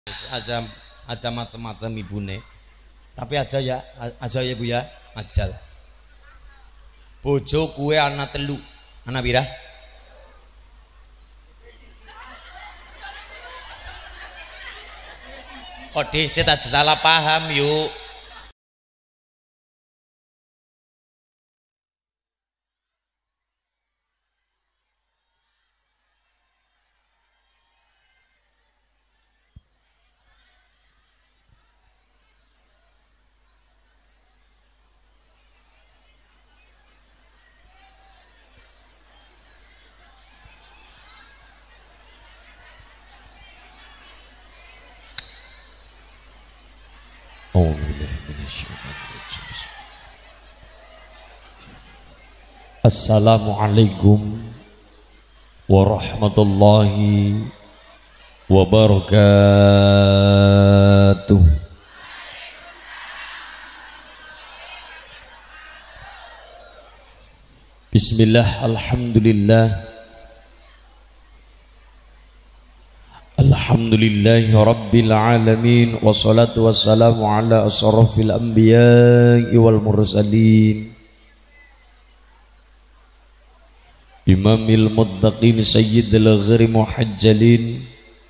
aja aja macam-macam ibune. Tapi aja ya Bu ya, aja lah. Bojo kue anak telu, anak pira? Kok dhisik aja salah paham yuk. Assalamualaikum warahmatullahi wabarakatuh. Bismillah, alhamdulillah, alhamdulillahi rabbil alamin, wassalatu wassalamu ala asrafil anbiya'i wal mursalin, imamil muttaqin sayyidil ghiri muhajjalin,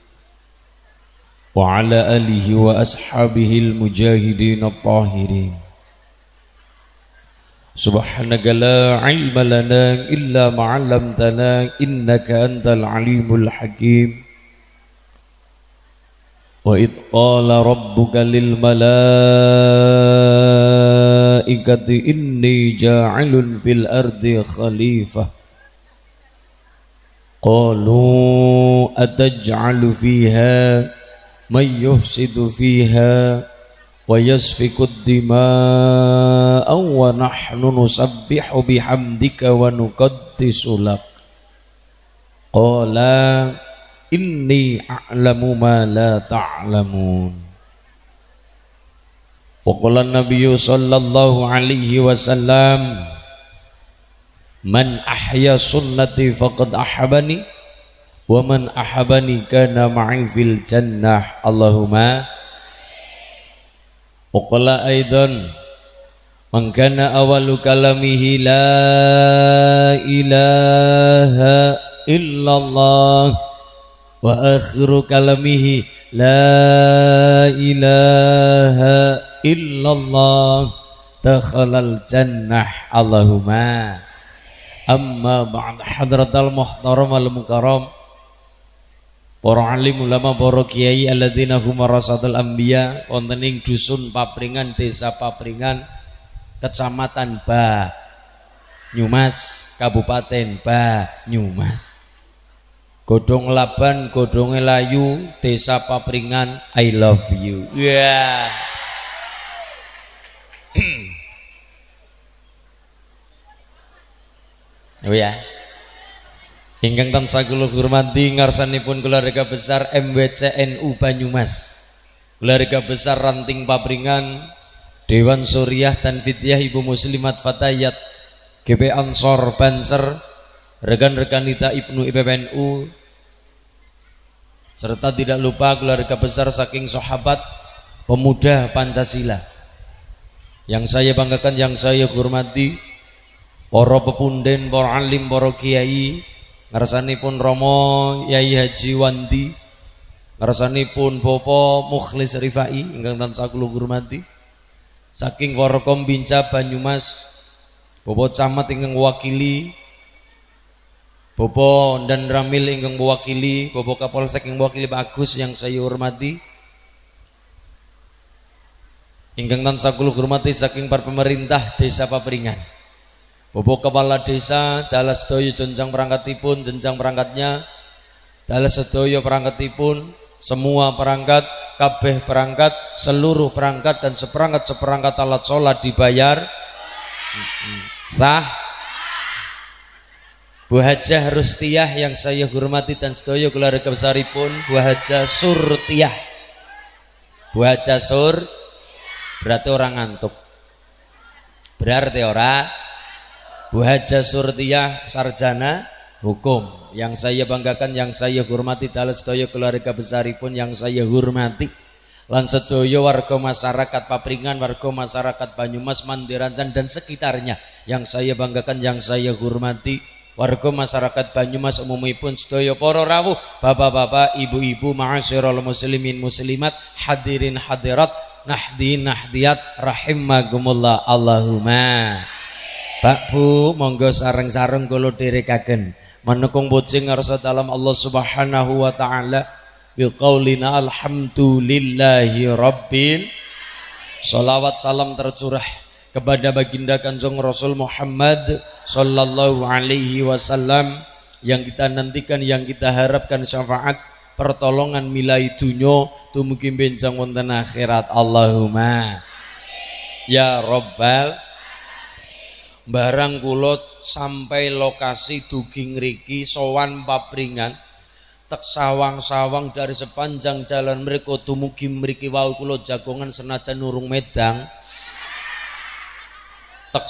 wa ala alihi wa ashabihil mujahidin at-tahirin. Subhanaka la ilma lana illa ma 'allamtana innaka antal alimul hakim. Wa id qala rabbuka lil malaikati inni ja'ilun fil ardi khalifah. Qalu ataj'alu fiha man yufsidu fiha wa yasfiku ad-dima'a wa nahnu nusabbihu bihamdika wa nuqaddisu lak. Qala inni a'lamu ma la ta'lamun. Wa qala an-nabiyyu sallallahu alaihi wasallam, man ahya sunnati faqad ahabani wa man ahabani kana ma'i fil jannah. Allahumma. Wa qala aidan, man kana awalu kalamihi la ilaha illallah wa akhiru kalamihi la ilaha illallah dakhalal jannah. Allahumma. Amma ba'd. Hadratal muhtaram al mukarram, para alim ulama, para kiai alladzina hum warasatul anbiya, wonten ing dusun Papringan, desa Papringan, kecamatan Banyumas, kabupaten Banyumas, godhong Laban, godhonge Layu, desa Papringan. I love you. Yeah. Oh ya. Ingkang tansah kula hormati ngarsanipun keluarga besar MWCNU Banyumas, keluarga besar Ranting Papringan, Dewan Suriah dan Fidyah Ibu Muslimat Fatayat, GP Ansor Banser, rekan-rekan Nita Ibnu IPPNU, serta tidak lupa keluarga besar saking sahabat pemuda Pancasila yang saya banggakan, yang saya hormati, para pepunden, para alim, para kiai, ngarsanipun Romo Yai Haji Wandi, ngarsanipun Bapak Mukhlis Rifai ingkang tansah kula hormati, saking Forkom Binca Banyumas, Bapak Camat ingkang wakili, Bapak dan Ramil ingkang mewakili, Bapak Kapolsek yang mewakili Pak Agus yang saya hormati, ingkang tansah kula hormati saking para pemerintah Desa Papringan, Bapak Kepala Desa, dalas sedaya jenjang perangkatipun, jenjang perangkatnya, dalas sedaya perangkatipun, semua perangkat, kabeh perangkat, seluruh perangkat dan seperangkat alat sholat dibayar sah. Bu Hajah Rustiah yang saya hormati dan sedaya keluarga besaripun, Bu Hajah Surtiah. Bu Hajah Sur berarti orang ngantuk, berarti orang. Bu Hajah Surtiah sarjana hukum. Yang saya banggakan, yang saya hormati dalam sedaya keluarga besaripun yang saya hormati lan sedaya warga masyarakat Papringan, warga masyarakat Banyumas, Mandirancan dan sekitarnya yang saya banggakan, yang saya hormati warga masyarakat Banyumas umumipun sedaya para rawuh, bapak-bapak, ibu-ibu, ma'asyiral muslimin muslimat, hadirin hadirat, nahdin nahdiyat rahimakumullah. Allahumma. Pak Bu, monggo sareng-sareng kula dherekaken menekung bojing ngarsa dalam Allah Subhanahu wa taala biqaulina alhamdulillahi rabbil. Salawat salam tercurah kepada baginda Kanjeng Rasul Muhammad sallallahu alaihi wasallam yang kita nantikan, yang kita harapkan syafaat pertolongan milai dunyo tumugi benjang wonten akhirat. Allahumma ya rabbal. Barang kula sampai lokasi dugi ngriki sowan Papringan tek sawang-sawang dari sepanjang jalan mereka tumugi mriki wau kula jagongan senajan urung medang tek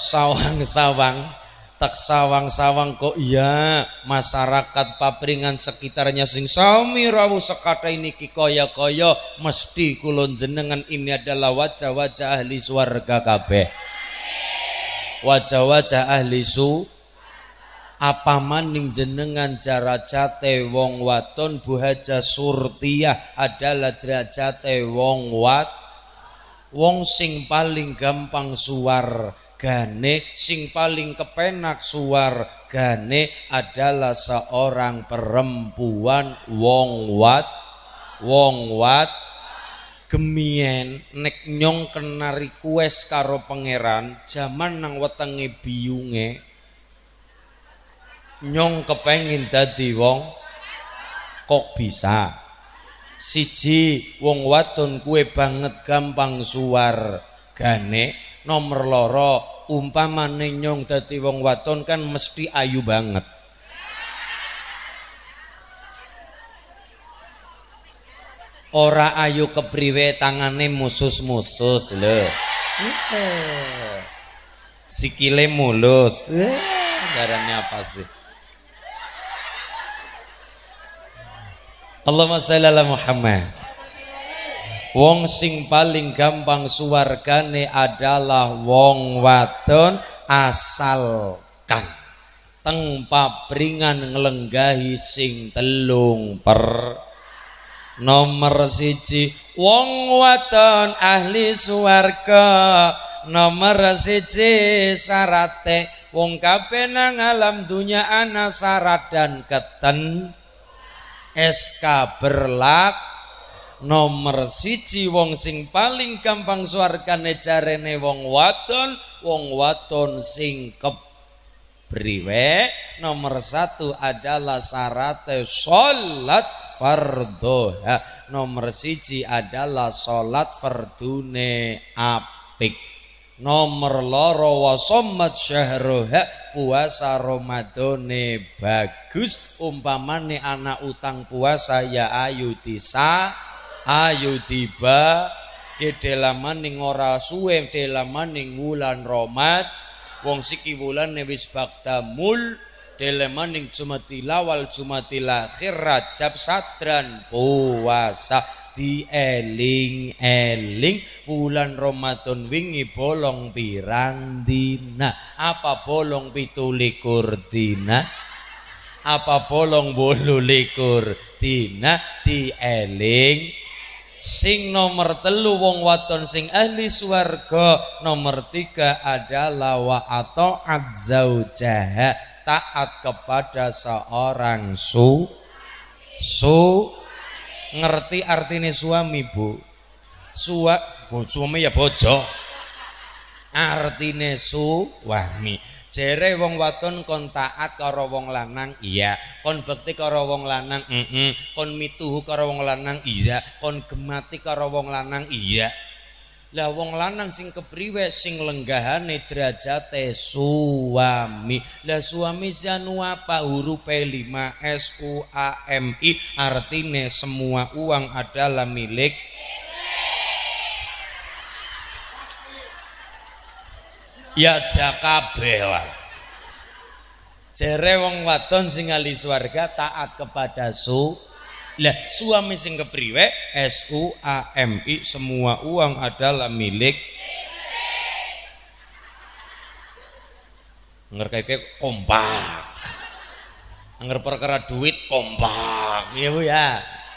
sawang-sawang kok iya masyarakat Papringan sekitarnya sing sami rawuh sekathah niki kaya-kaya mesti kula jenengan ini adalah wajah-wajah ahli swarga kabeh, wajah-wajah ahli su. Apa maning jenengan derajate wong waton Bu Haja Surtiyah adalah derajate wong wong sing paling gampang suwargane, sing paling kepenak suwargane adalah seorang perempuan wong wat gemien nek nyong kena request karo pangeran jaman nang wetenge biyunge nyong kepengin dadi wong kok bisa. Siji wong wadon kue banget gampang suwargane. Nomor loro umpamane nyong dadi wong wadon kan mesti ayu banget. Ora ayu kepriwe tangane musus-musus lho. Sikile mulus. Garane apa sih? Allahumma sholli ala Muhammad. Wong sing paling gampang suwargane adalah wong wadon asalkan teng Papringan nglenggahi sing telung per. Nomor siji wong wadon ahli swarga. Nomor siji syarate wong kabeh nang alam dunya ana syarat dan keten SK berlak. Nomor siji wong sing paling gampang swargane jarene wong wadon sing kepriwe. Nomor satu adalah syarat sholat fardhoha. Nomor siji adalah sholat fardune apik. Nomor loro wasomat syahroha, puasa Ramadane bagus. Umpamane anak utang puasa ya ayu tisa ayu tiba kedalamaning ora suwe delamaning wulan Romad wong siki wulane wis bakdamul delamaning Jumatil awal Jumatil akhir Rajab sadran puasa dieling-eling bulan Ramadan wingi bolong pirang dina. Apa bolong 17 dina? Apa bolong 18 dina? Dieling. Sing nomor telu wong waton sing ahli swarga. Nomor 3 adalah wa ata'at zaujaha, taat kepada seorang ngerti artine suami Bu? Suami ya bojo. Artine suami. Jere wong wadon kon taat karo wong lanang iya, kon bekti karo wong lanang kon mituhu karo wong lanang iya, kon gemati karo wong lanang iya. Lah wong lanang sing kepriwe sing lenggahane derajate suami. Lah suami sianu apa? Hurufe 5 SUAMI, artine semua uang adalah milik. Ya jakabeh lah. Jere wong wadon sing ahli swarga taat kepada lah suami sing kepriwe SUAMI, semua uang adalah milik ngerkeke kompak. Anger perkara duit kompak, ya Bu ya.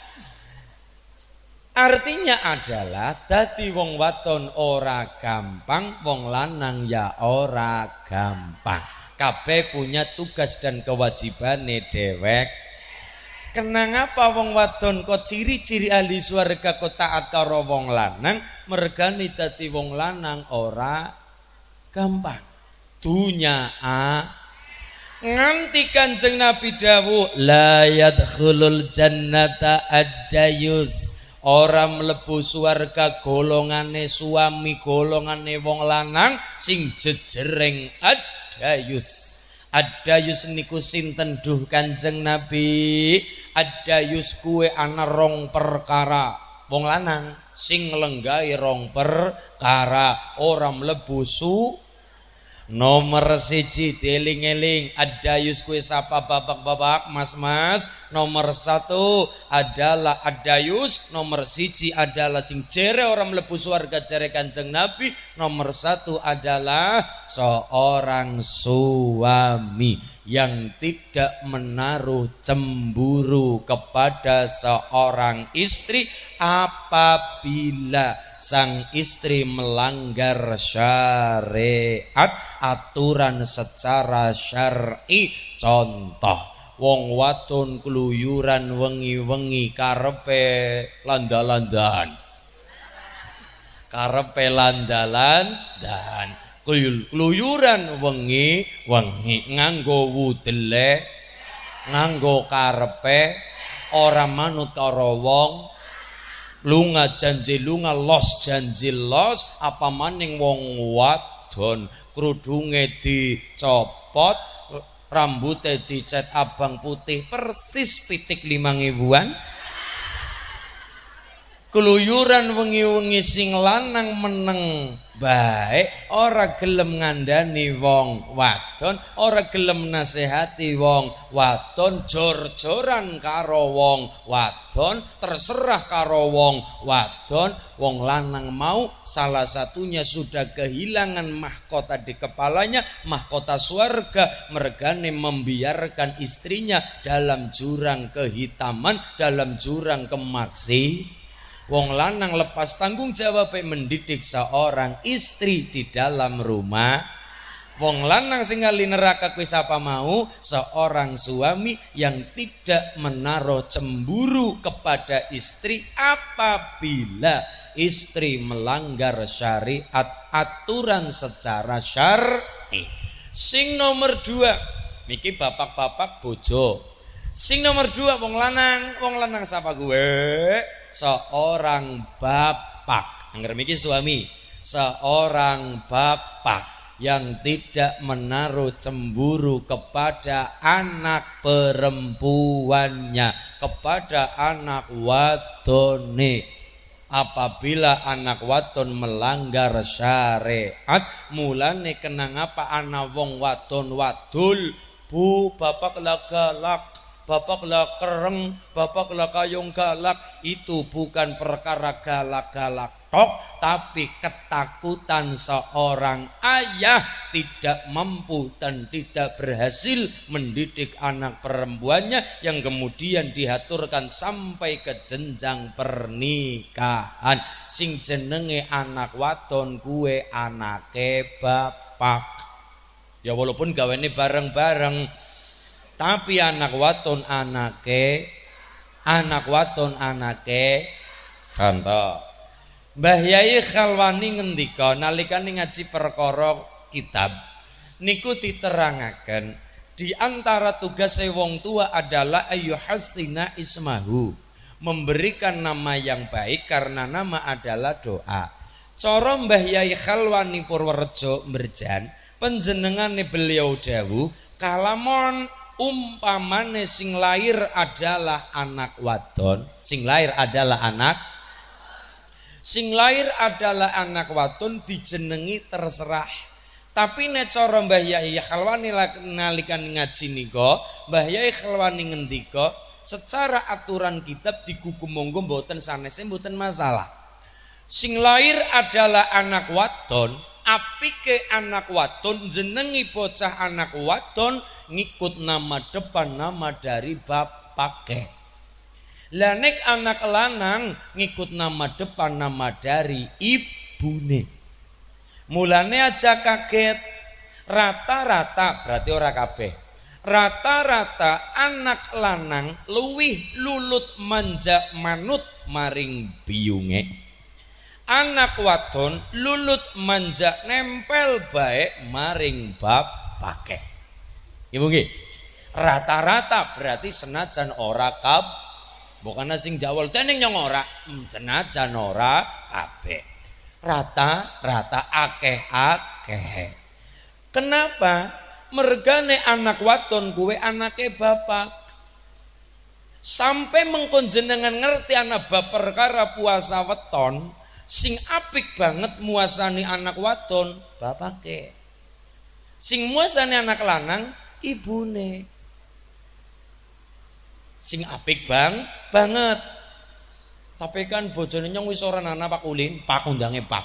Artinya adalah dadi wong wadon ora gampang, wong lanang ya ora gampang. Kabeh punya tugas dan kewajibane dewek. Kenapa wong wadon kok ciri-ciri ahli swarga kok taat karo wong lanang, mergane dadi wong lanang ora gampang. Dunya nganti Kanjeng Nabi dawuh la yadkhulul jannata ad-dayus, ora mlebu swarga golongane suami, golongane wong lanang sing jejereng ad-dayus. Ad-dayus niku sinten duh Kanjeng Nabi? Ad-dayus kuwe ana rong perkara. Wong lanang sing lenggahi rong perkara ora mlebu nomor siji dieling-eling. Ad-dayus kuwi sapa babak-babak, mas-mas? Nomor satu adalah ad-dayus, nomor siji adalah sing jere orang mlebu swarga jere Kanjeng Nabi. Nomor satu adalah seorang suami yang tidak menaruh cemburu kepada seorang istri apabila sang istri melanggar syariat, aturan secara syar'i. Contoh, wong wadon keluyuran wengi-wengi karepe landalan-dan, karepe landalan-dan, keluyuran wengi-wengi nganggo wudele, nganggo karepe, ora manut karo wong, lunga janji lunga, los janji los. Apa maning wong wadon kerudunge dicopot, rambutnya dicat abang putih persis pitik 5.000-an. Keluyuran wengi-wengi sing lanang meneng baik, ora gelem ngandani wong wadon, ora gelem nasihati wong wadon, jor-joran karo wong wadon, terserah karo wong wadon. Wong lanang mau salah satunya sudah kehilangan mahkota di kepalanya, mahkota swarga, mergane membiarkan istrinya dalam jurang kehitaman, dalam jurang kemaksi. Wong lanang lepas tanggung jawab mendidik seorang istri di dalam rumah. Wong lanang sing ngali neraka kuwi sapa mau? Seorang suami yang tidak menaruh cemburu kepada istri apabila istri melanggar syariat, aturan secara syar'i. Sing nomor 2 niki bapak-bapak bojo. Sing nomor 2 wong lanang sapa gue? Seorang bapak, angger miki suami, seorang bapak yang tidak menaruh cemburu kepada anak perempuannya, kepada anak wadone. Apabila anak wadon melanggar syariat, mulane kenang apa anak wong wadon wadul, bu bapak lah galak, bapak lah kereng, bapak lah kayung galak. Itu bukan perkara galak-galak tok, tapi ketakutan seorang ayah tidak mampu dan tidak berhasil mendidik anak perempuannya yang kemudian diaturkan sampai ke jenjang pernikahan. Sing jenenge anak wadon kuwe anake bapak. Ya walaupun gawene bareng-bareng, tapi anak wadon anake contoh Mbah Yai Khalwani ngendika nalikane ngaji perkara kitab niku diterangaken di antara tugas wong tua adalah ayyuhassina ismahu, memberikan nama yang baik karena nama adalah doa. Cara Mbah Yai Khalwani Purworejo Mberjan panjenengane beliau dawuh kalamon umpamane sing lahir adalah anak wadon, sing lahir adalah anak wadon dijenengi terserah. Tapi nek cara Mbah Yahya Khalwani nalikan ngaji nika, Mbah Yahya Khalwani ngendika secara aturan kitab digugu monggo mboten sanese mboten masalah. Sing lahir adalah anak wadon, apike anak wadon jenengi bocah anak wadon ngikut nama depan nama dari bapake. Lah nek anak lanang ngikut nama depan nama dari ibune. Mulane aja kaget, rata-rata berarti ora kabeh. Rata-rata anak lanang luwih lulut manja manut maring biyunge. Anak wadon lulut manja nempel bae maring bapake. Ibu nggih. Rata-rata berarti senajan ora bukan sing jawol tening nyong ora, senajan ora kabeh. Rata-rata akeh-akeh. Kenapa? Mergane anak wadon kuwe anake bapak. Sampai mengkon jenengan ngerti anak bab perkara puasa weton, sing apik banget muasani anak wadon bapake. Sing muasani anak lanang ibune. Sing apik banget. Tapi kan bojone nyong wis ora nana Pak Ulin, Pak undange Pak.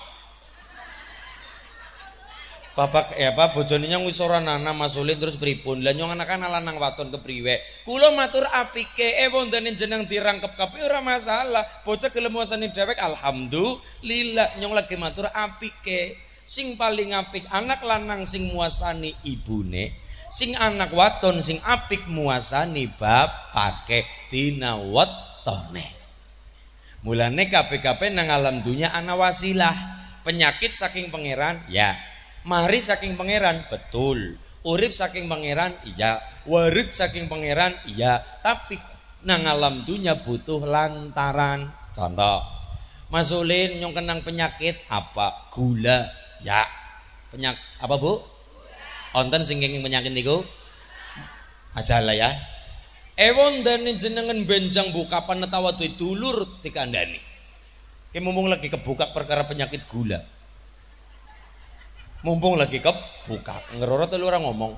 Bapak bojone nyong wis ora nana Mas Ulin terus pripun? Lah nyong anak-anak lanang waton kepriwe? Kula matur apike wondene jeneng dirangkep kabeh ora masalah. Bocah gelem wasani dhewek alhamdulillah. Nyong lagi matur apike. Sing paling apik anak lanang sing muasani ibune, sing anak waton sing apik muasani bapake dina wetone. Mulane kabeh-kabeh nang alam dunya ana wasilah. Penyakit saking pangeran, ya. Mari saking pangeran, betul. Urip saking pangeran, iya. Warid saking pangeran, iya. Tapi nang alam dunya butuh lantaran. Contoh, Mas Ulin nyong kenang penyakit apa? Gula, ya. Penyakit apa, Bu? Onten sing kenging penyakit niku? Ajalah ya. Ewon dene jenengan benjang buka panetawa duwe dulur dikandani. Ki mumpung lagi kebuka perkara penyakit gula. Mumpung lagi kebuka, ngeroro telu orang ngomong.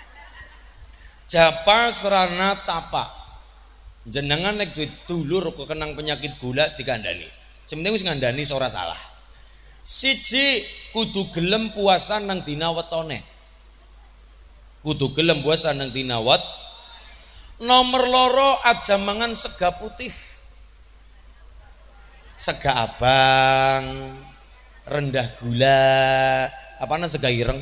Japa serana tapa. Jenengan nek duwe dulur kok kenang penyakit gula dikandani. Sementing wis ngandani ora salah. Siji kudu gelem puasa nang dina wetone. Kudu gelem puasa nang dina wetone. Nomor loro aja mangan sega putih, sega abang, rendah gula, apaan sega ireng?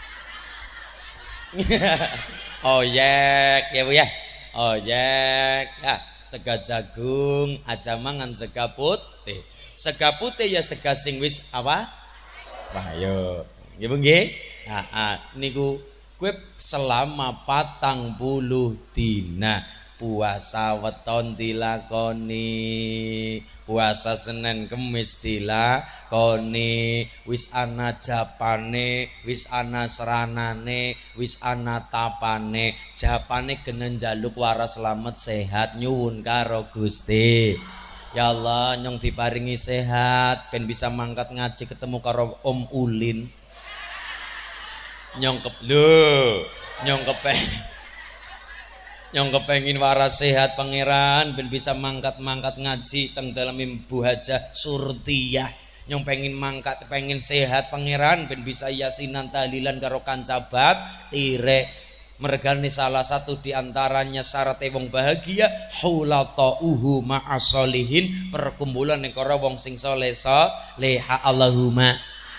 Oyek ya Bu ya, oyek ya, sega jagung aja mangan sega putih. Sega putih ya sega sing wis apa? Ayo, nggih Bu nggih. Niku gue selama 40 dina puasa weton dilakoni, puasa Senin Kemis dilakoni, wis ana japane, wis ana seranane, wis ana tapane, japane kena njaluk waras selamat sehat nyuwun karo Gusti. Ya Allah nyong diparingi sehat ben bisa mangkat ngaji ketemu karo Om Ulin. Nyong kepengin waras sehat pangeran ben bisa mangkat ngaji teng dalam Ibu Hajah Surtiyah. Nyong pengen sehat pangeran ben bisa yasinan tahlilan karo kancabat tire. Mergane salah satu diantaranya syarat wong bahagia hulatauhu ma'asolihin, perkumpulan ning karo wong sing saleh leha Allahumma.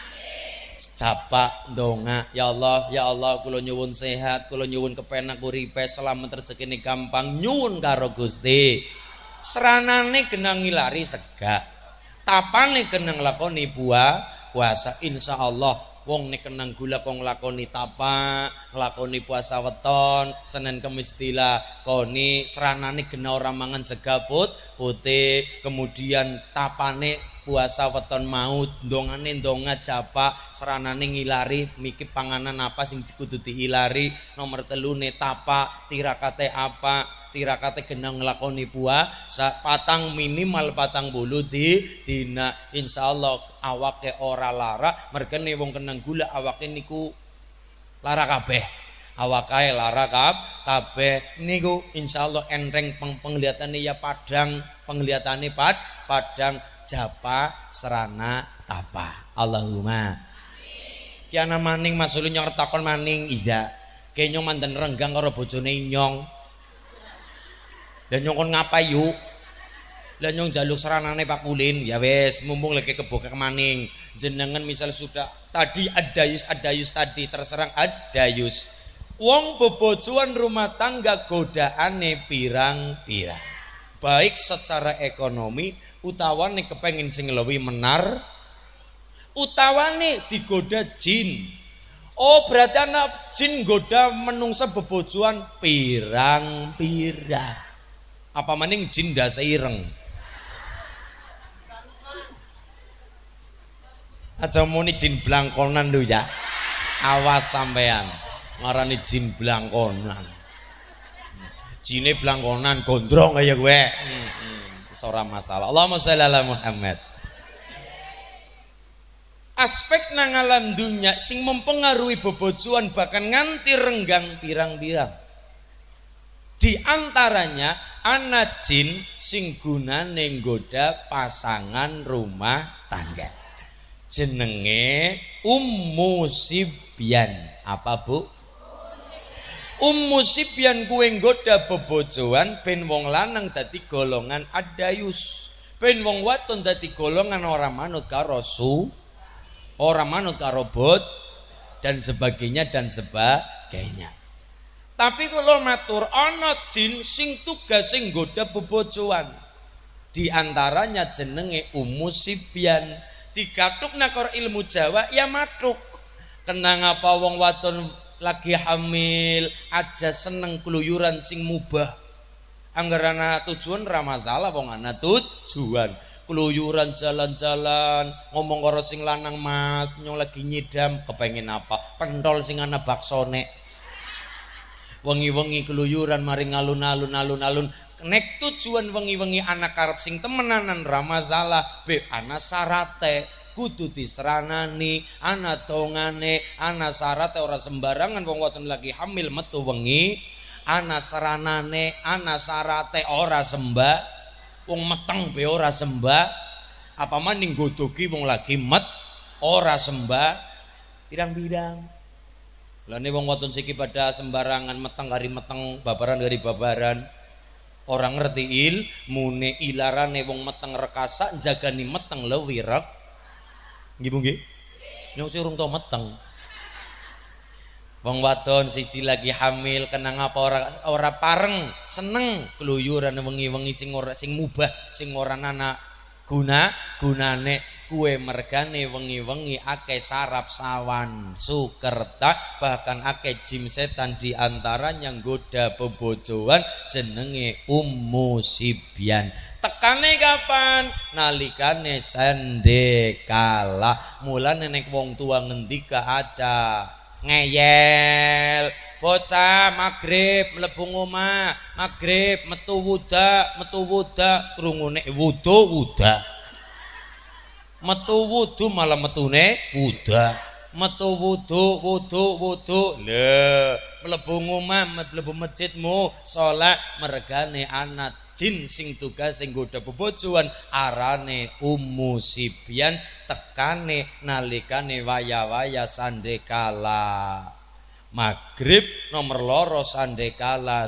Capa donga ya Allah kula nyuwun sehat, kula nyuwun kepenak uripe, selamat rezekine gampang nyuwun karo Gusti. Seranane kena ngilari sega, tapane kena nglakoni puasa insyaallah. Wong nek kenang gula kong lakoni tapa, nglakoni puasa weton, Senin Kemis dilakoni, seranane kena ora mangan sega putih, kemudian tapane puasa weton maut, dongane ndonga japa, seranane ngilari mikir panganan apa sing kudu dihilari, nomor telune tapa, tirakate apa, tirakate kena nglakoni puasa minimal 40 dina, insyaallah awake ora lara. Mergane wong kenang gula awake niku lara kabeh. Awakae lara kabeh niku insyaallah enteng penglihatane ya padang, penglihatane padang japa serana tapa. Allahumma amin. Ki ana maning Mas Uli nyong takon maning iya. Ke nyong mandan renggang karo bojone nyong. Lah nyong kon ngapain yuk? Lah nyong jaluk seranane Pak Kulin. Ya wes mumpung lagi kebokek maning. Jenengan misal sudah tadi adayus tadi terserang adayus. Wong bebojoan rumah tangga godaane pirang-pirang. Baik secara ekonomi utawane kepengin sing luwih menar utawane digoda jin. Oh berarti anak jin goda menungsa bebojoan pirang-pirang. Apa maning jin dasa ireng. Aja muni jin blangkonan lho ya. Awas sampean. Ngarani jin blangkonan. Jine blangkonan gondrong kaya gue. Ora masalah. Allahumma sholli ala Muhammad. Aspek nang alam dunya sing mempengaruhi bebojoan bahkan nganti renggang pirang-pirang. Di antaranya ana jin sing gunane nggoda pasangan rumah tangga. Jenenge Ummu Sibyan. Apa Bu? Ummu Sibyan kuwe nggoda bebojoan ben wong lanang dadi golongan adayus. Ben wong wadon dadi golongan ora manut karo ora manut karo bot dan sebagainya. Tapi kalau matur ana jin sing tugas sing nggoda bebojoan. Di antaranya jenenge Ummu Sibyan. Digatuk nakor ilmu Jawa ya matuk. Kenang apa wong wadon lagi hamil aja seneng keluyuran sing mubah. Anggarana tujuan ra masalah wong ana tujuan. Keluyuran jalan-jalan ngomong karo sing lanang Mas nyong lagi nyidam kepengin apa? Pentol sing ana baksone. Wengi-wengi keluyuran mari alun-alun. Nek tujuan wengi-wengi anak karep sing temenanan ra masalah. Be ana syarate kudu diseranani, ana tongane, ana syarate ora sembarangan wong wadon lagi hamil metu wengi, ana seranane, ana syarate ora sembah. Wong meteng be ora sembah. Apa maning godoki wong lagi ora sembah. Pirang-pirang. Lane wong wadon siki pada sembarangan meteng kari meteng, babaran kari babaran. Orang ngerti ilmune ilarane wong meteng rekasa jagani meteng leuwih rek. Nggih Bu nggih. Nyong sing urung tau meteng. Wong wadon siji lagi hamil kenang apa ora pareng seneng keluyuran wengi-wengi sing mubah sing ora ana gunane kue mergane wengi-wengi akeh sarap sawan sukerta bahkan akeh jim setan diantaranya nggoda bebojoan jenenge Ummu Sibyan. Tekane kapan? Nalikane sandekala. Mulane nek wong tua ngendika aja ngeyel. Bocah magrib mlebu omah, magrib metu wuda krungune wuda. Metu wudu malah metune wuda. Metu wudu. Lha mlebu omah, mlebu masjidmu salat mergane anak jin sing tugas sing nggoda bebojoan arane Ummu Sibyan. Tekane nalikane waya-waya sandekala magrib nomor loro sandekala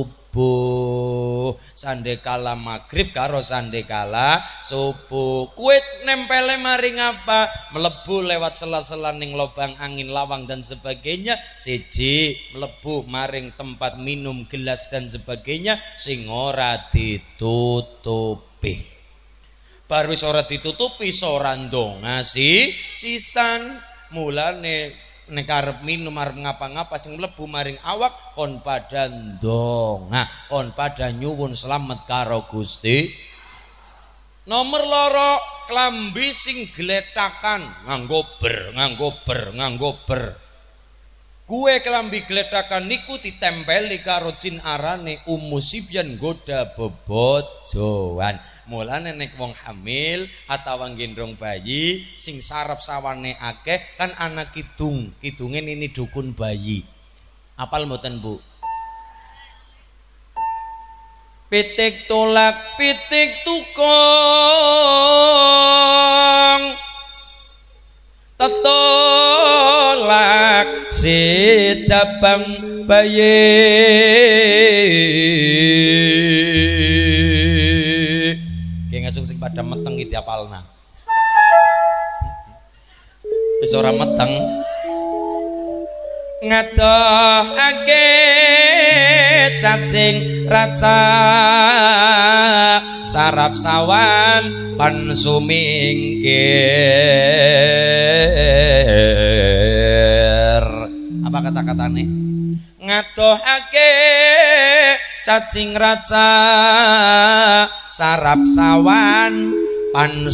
subuh. Sandekala magrib karo sandekala subuh. Kuwi nempele maring apa? Mlebu lewat sela-sela ning lubang angin lawang dan sebagainya. Siji mlebu maring tempat minum gelas dan sebagainya sing ora ditutupi. Bar wis ora ditutupi ora ndonga sisan. Mulane nek arep minum arep ngapa-ngapa sing mlebu maring awak kon pada ndonga, kon pada nyuwun slamet karo Gusti. Nomor loro klambi sing gletakan nganggo ber. Kue klambi gletakan niku ditempeli karo jin arane Ummu Sibyan nggoda bebojoan. Mulane nek wong hamil atawa gendrong bayi sing sarap sawane akeh kan ana kidung. Kidunge ini dukun bayi. Apal mboten, Bu? Pitik tolak pitik tukong tetolak si cabang bayi ki ngasuk sing pada meteng iki diapalna wis ora meteng ngadohake cacing raca sarap sawan pan sumingkir. Apa kata-katane? Ngadohake cacing raca sarap sawan pan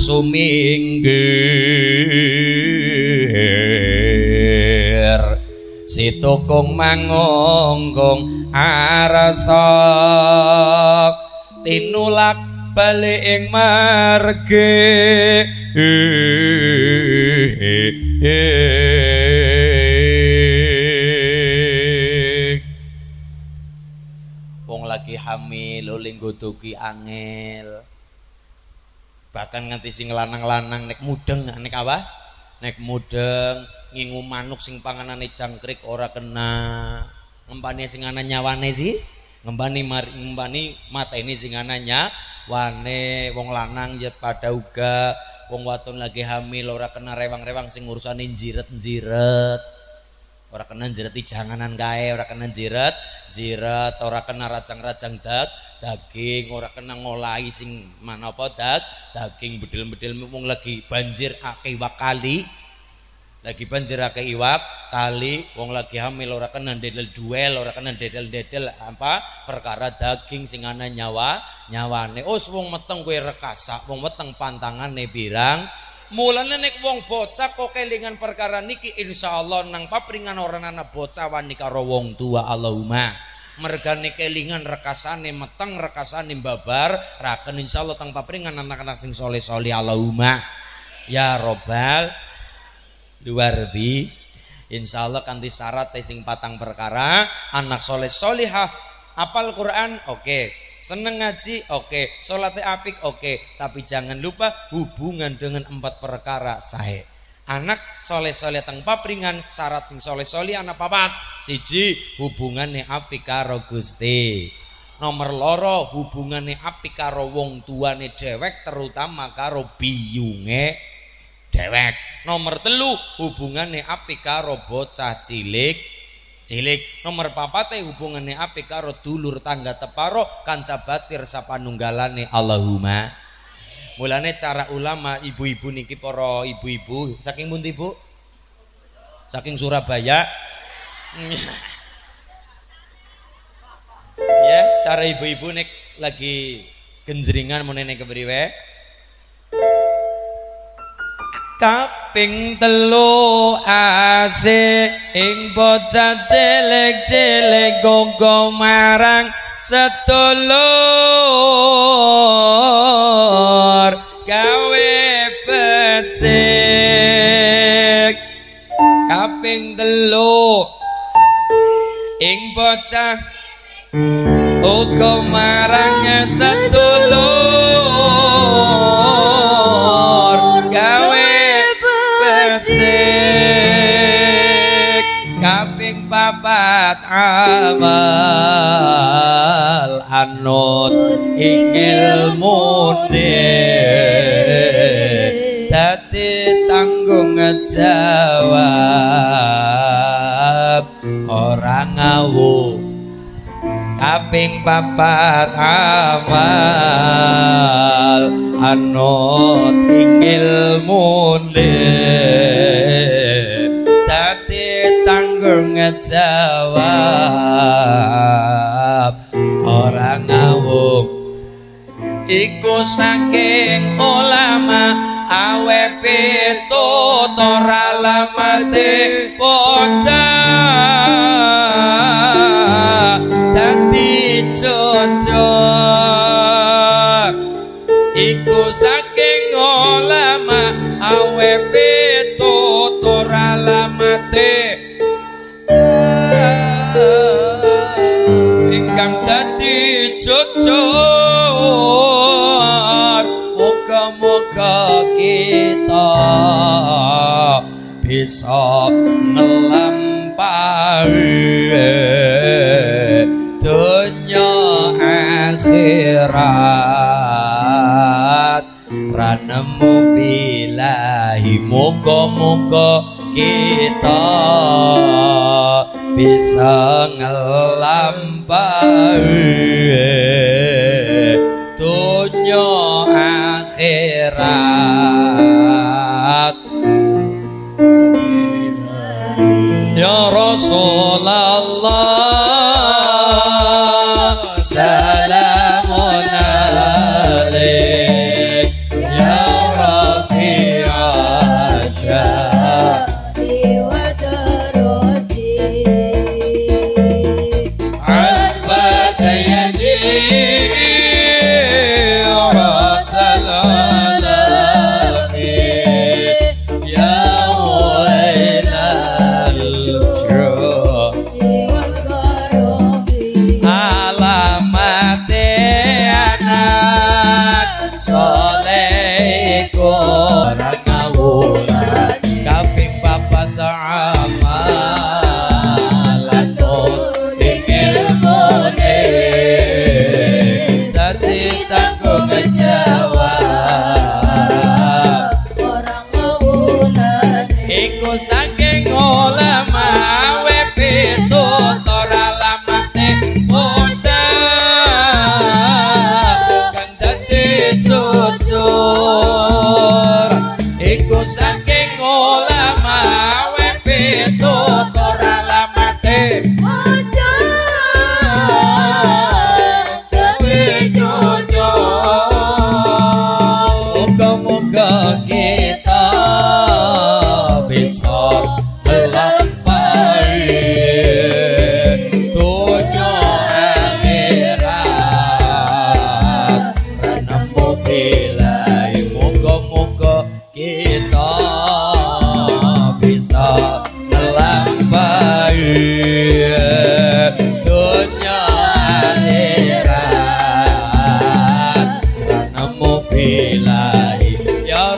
sumingkir. Si tukung mangongkong arasok tinulak balik ing marge wong lagi hamil uling godoki angel bahkan nganti sing lanang-lanang nek mudeng nek apa nek mudeng ngingu manuk sing panganane jangkrik ora kena ngempani sing ana nyawane sih ngempani mateni sing ana nyawane wong lanang ya pada uga wong wadon lagi hamil ora kena rewang-rewang sing urusane njiret-njiret ora kena njiret janganan kae ora kena njiret ora kena rajang-rajang daging ora kena ngolahi sing manapa daging bedil-bedil wong lagi banjir akeh wakali lagi banjir akeh iwak kali wong lagi hamil ora kena dedel duel ora kena dedel apa perkara daging sing ana nyawane wong meteng kowe rekasa wong meteng pantangane birang mulane nek wong bocah kok kelingan perkara niki insyaallah nang papringan ora ana bocah wani karo wong tua Allahumma mergane kelingan rekasane meteng rekasane babar raken insyaallah tang papringan anak-anak sing soleh-soleh Allahumma ya robbal luar bi insyaallah kanthi syarat sing patang perkara anak soleh solihah apal Quran oke seneng ngaji oke salate apik oke tapi jangan lupa hubungan dengan 4 perkara sae anak soleh soleh teng papringan syarat sing soleh solih anak papat siji hubungane apik karo Gusti nomor loro hubungane apik karo wong tuane dewek terutama karo biyunge dewek nomor telu hubungannya apik karo bocah cilik nomor papate hubungannya apik karo dulur tangga teparo kanca batir sapanunggalane Allahumma mulane cara ulama ibu-ibu niki para ibu-ibu saking pundi Bu saking Surabaya ya cara ibu-ibu nek lagi genjringan menene kepriwe kaping telu ase ing bocah cilik-cilik gogo marang sedulur gawe becik kaping telu ing bocah uga marang sedulur gawe kaping papat amal anut ing ilmune dadi tanggung jawab ora ngawur kaping papat amal anut ing ilmune tanggung jawab orang ngawur iku saking ulama awe pitut ora lamate bocah dadi cocok mawe pitutur alamate ingkang dadi jujur. Moga-moga kita bisa ngelampahi dunya akhirat ranemu bilahi. Moga-moga kita bisa ngelampahi dunya akhirat. Ya Rasulullah salamun alaik ya Rafi'a syahdi wa darati alfa yadi ratal alami ya wailal judi wal garabi. Alamate anak solehku orang ngawulan kaping papat amalan ing ilmune dadi tanggung jawab orang ngawulan iku saking ulama we pitutur alamate bocah kang dadi jujur. Iku saking ulama we pitutur alamate bocah dadi jujur. Moga-moga kita bisa melampaui dunya akhirat ranemu bilahi. Moga-moga kita bisa melampaui dunya akhirat ranemu bilahi. Ya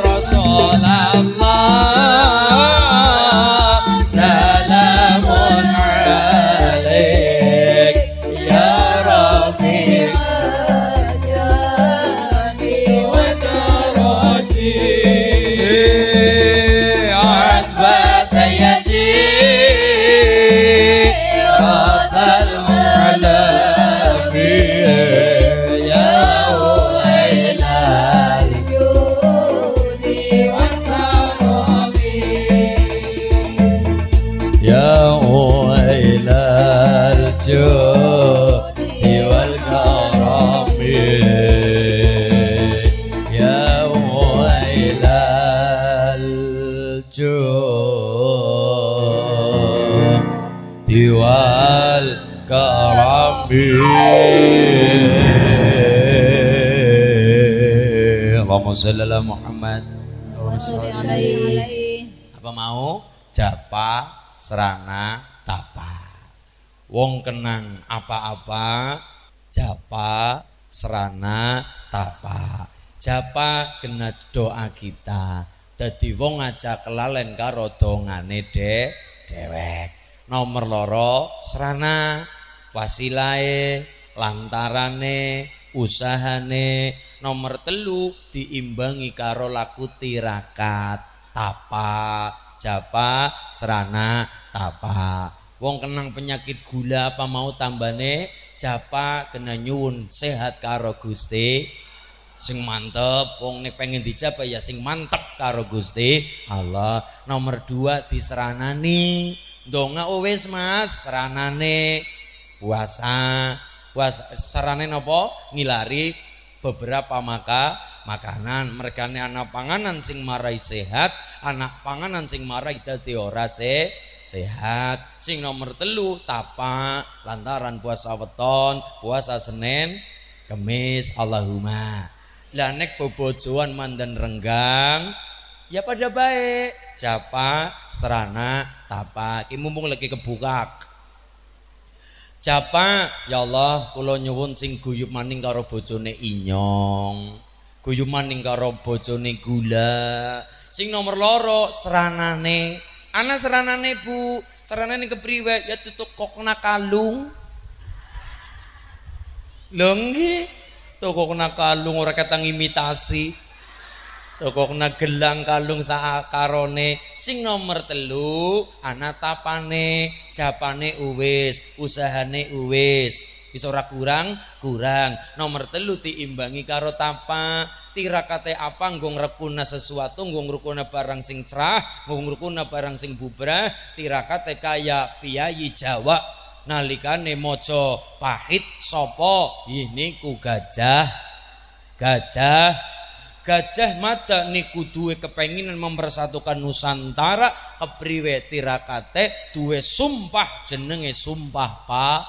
Rasulullah salamun alaik ya Rafi'a syahdi wa darati alfa yadi ratal alami ya wailal judi wal garabi ya wailal judi wal garabi ya wailal judi wal garabi. Allahumma shalli ala Muhammad. Apa mau? Japa serana tapa. Wong kenang apa-apa japa serana tapa. Japa kena doa kita. Dadi wong aja kelalen karo dongane dewek. Nomor loro serana wasilahe lantarane usahane. Nomor telu diimbangi karo laku tirakat tapa japa serana tapa. Wong kenang penyakit gula apa mau tambane japa kena nyuwun sehat karo Gusti sing mantep. Wong nek pengen dijabah ya sing mantep karo Gusti Allah. Nomor 2 diseranani ndonga wis Mas seranane puasa sarane napa ngilari beberapa makanan. Mergane anak panganan sing marai sehat, anak panganan sing marai dadi ora sehat. Sing nomor 3 tapa lantaran puasa weton, puasa Senin, Kemis. Allahumma. Lah nek bobojoan mandan renggang Ya pada baik. Japa, serana, tapa. Ki mumpung lagi kebukak. Japa, ya Allah, kula nyuwun sing guyub maning karo bojone Inyong. Guyub maning karo bojone Gula. Sing nomor loro seranane. Ana seranane Bu, seranane kepriwe? Ya tutuk kokna kalung. Lho nggih, kokna kalung ora ketang imitasi. Kokna gelang kalung sakarone. Sing nomor 3 ana tapane, japane uwis, usahane uwis. Bisa ora kurang? Kurang. Nomor 3 diimbangi karo tapa. Tirakate apa nggo ngrekuna sesuatu, nggo ngrekuna barang sing cerah, nggo ngrekuna barang sing bubrah. Tirakate kaya piyayi Jawa nalikane maca pahit sapa niku Gajah Mada niku duwe kepenginan mempersatukan Nusantara. Kepriwe tirakate duwe sumpah jenenge sumpah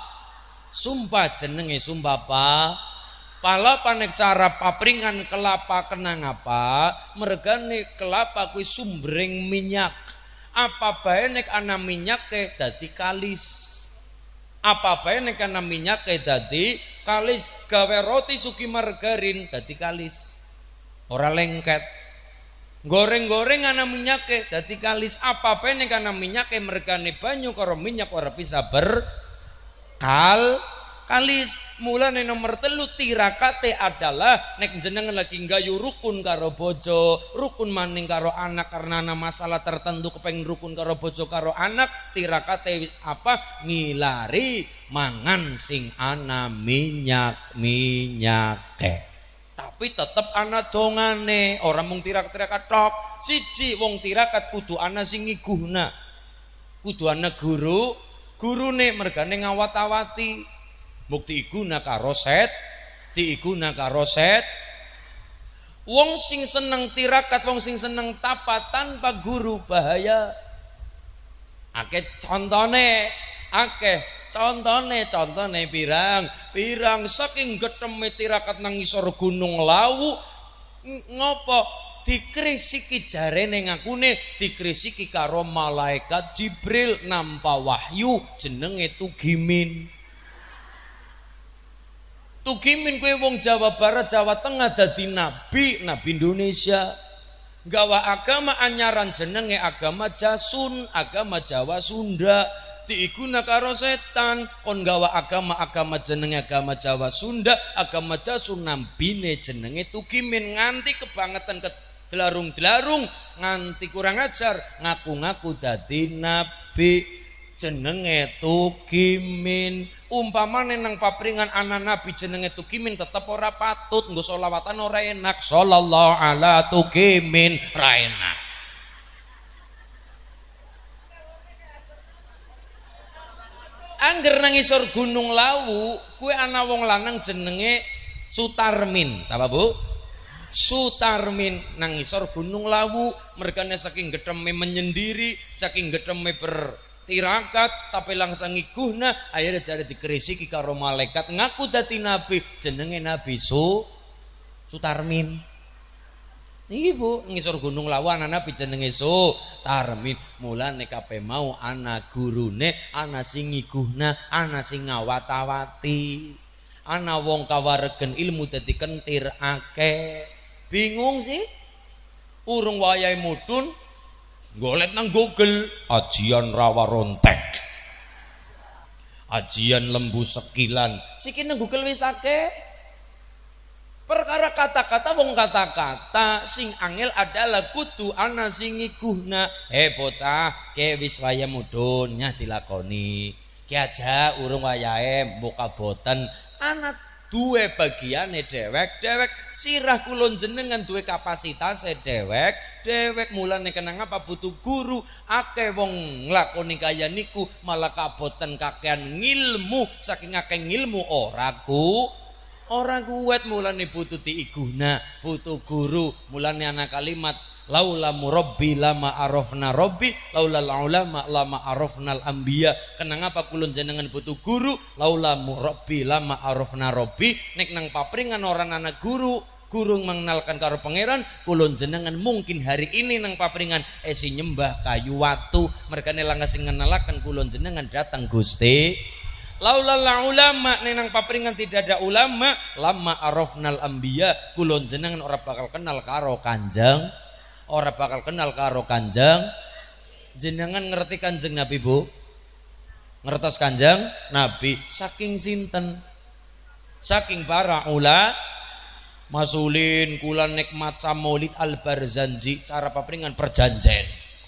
pala panek cara papringan kelapa kenang apa mergane kelapa kuwi sumbering minyak. Apa bae nek ana minyake dadi kalis. Apa bae nek ana minyake dadi kalis. Gawe roti suki margarin dadi kalis. Ora lengket. Goreng-goreng ana minyake dadi kalis. Apa bae nek ana minyake mergane banyu karo minyak ora bisa kalis. Mulane nomor 3 tirakate adalah nek jenengan lagi nggayu rukun karo bojo, rukun maning karo anak karena ana masalah tertentu kepengin rukun karo bojo karo anak, tirakate apa? Ngilari mangan sing ana minyake. Tapi tetep ana dongane, ora mung tirak-tirakat tok. Siji wong tirakat kudu ana sing ngiguhna. Kudu ana gurune mergane ngawat-awati. Bukti iguna karo set. Wong sing seneng tirakat, wong sing seneng tapa tanpa guru bahaya. Akeh contone pirang saking geteme tirakat nang ngisor Gunung Lawu. Ngopo dikrisiki jarene ngakune dikrisiki karo malaikat Jibril nampa wahyu jenenge Tugimin. Tugimin kowe wong Jawa Barat, Jawa Tengah dadi nabi Indonesia. Gawa agama anyaran jenenge agama Jasun, agama Jawa Sunda. Diiguna karo setan kon gawa agama jenenge agama Jawa Sunda, agama Jasun nambine jenenge Tugimin nganti kebangetan kedelarung-delarung nganti kurang ajar ngaku-ngaku dadi nabi jenenge Tugimin. Umpamane nang papringan ana nabi jenenge Tugimin tetep ora patut nggo selawatan ora enak. Sallallahu ala Tugimin ra enak. Angger nang isor Gunung Lawu kuwi ana wong lanang jenenge Sutarmin. Sapa Bu? Sutarmin nang isor Gunung Lawu mergane saking gedeme menyendiri, saking gedeme tirakat tapi langsung ngiguhna akhirnya jare dikrisiki karo malaikat ngaku dadi nabi jenenge Nabi Sutarmin. Niki Bu ngisor Gunung Lawu ana nabi jenenge Sutarmin. Mulane kabeh mau ana gurune, ana sing ngiguhna, ana sing ngawat-awati. Ana wong kawaregen ilmu dadi kentir akeh. Bingung sih. Urung wayahe mudhun golek nang Google ajian rawa rontek, ajian lembu sekilan. Siki nang Google wis akeh. Perkara kata-kata wong kata-kata sing angel adalah kudu ana sing ngiguhna. Bocah, ke wis waya mudhun nyah dilakoni. Ki aja urung wayahe muka boten ana duwe bagiane dewek sirah kulon jenengan duwe kapasitase dewek mulane kenang apa butuh guru. Akeh wong nglakoni kaya niku malah kaboten kakean ngilmu, saking akeh ngilmu ora kuat. Mulane butuh diiguna, butuh guru. Mulane ana kalimat laula murabbi lama arafna rabbi, laula ulama lama arafnal anbiya. Kenang apa kulon jenengan butuh guru? Laula murabbi lama arafna rabbi. Nek nang papringan orang anak guru gurung mengenalkan karo pangeran, kula jenengan mungkin hari ini nang papringan esi nyembah kayu watu, mereka nelangga sing ngenalaken kula jenengan datang Gusti. Laulal ulama nang papringan tidak ada ulama, lama arafnal anbiya, kula jenengan ora bakal kenal karo Kanjeng, ora bakal kenal karo Kanjeng. Jenengan ngerti Kanjeng Nabi, Bu? Ngertos Kanjeng Nabi saking sinten? Saking para masulin kula nikmat Maulid Al-Barzanji, cara papringan perjanjian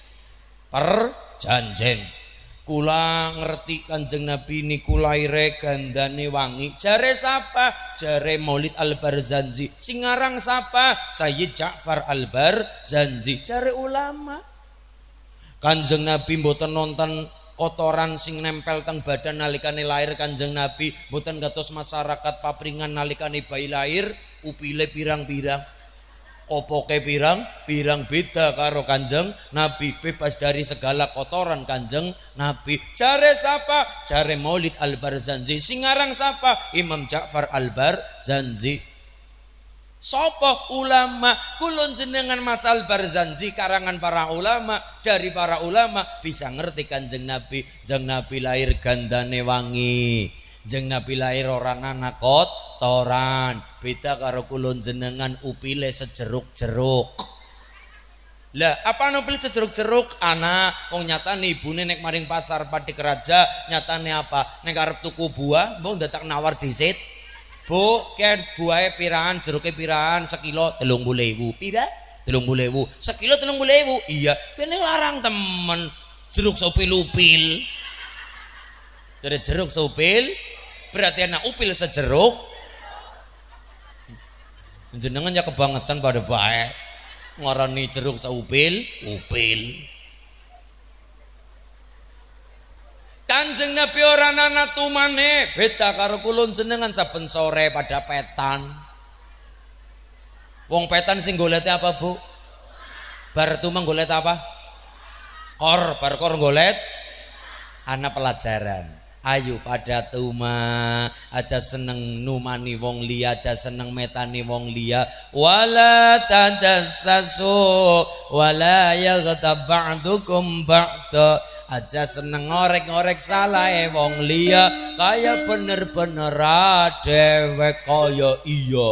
kula ngerti Kanjeng Nabi niku laire gandane wangi. Jare sapa? Jare Maulid Al-Barzanji. Sing aran sapa? Sayyid Ja'far Al-Barzanji. Jare ulama. Kanjeng Nabi mboten nonton kotoran sing nempel teng badan nalikane lahir Kanjeng Nabi, mboten gatos masyarakat papringan nalikane bayi lahir upile pirang-pirang, opoke pirang-pirang, beda karo Kanjeng Nabi, bebas dari segala kotoran Kanjeng Nabi. Jare sapa? Jare Maulid Al-Barzanji. Sing aran sapa? Imam Ja'far Al-Barzanji. Sopo ulama, kulon jenengan maca Al-Barzanji karangan para ulama, dari para ulama bisa ngerti Kanjeng Nabi. Jeng Nabi lahir gandane wangi, jeng Nabi lahir orang anak kotoran, beda karo kulon jenengan upile sejeruk-jeruk. Lah apa upile sejeruk-jeruk? Anak wong nyatane ibune nek maring pasar Pati Keraja, nyatane apa? Nek arep tuku buah, mbok dadak nawar dhisit. Bu, ken buahe pirahan, jeruke pirahan, sekilo 30.000. Pira? 30.000. Sekilo 30.000. Iya, dene larang temen. Jeruk seupil-upil. Jadi jeruk seupil berarti anak upil sejeruk. Jenengan ya kebangetan pada bae. Ngarani jeruk seupil, upil. Kanjeng Nabi ora ana tumane, beda karo kula jenengan saben sore pada petan. Wong petan sing golete apa, Bu? Bar tumang golet apa? Bar kor golet ana pelajaran. Ayo pada tuma, aja seneng numani wong liya, aja seneng metani wong liya. Wala tajassasu wala yaghtab ba'dukum ba'da. Aja seneng ngorek-ngorek salah wong liya, kaya bener-bener dewek kaya iya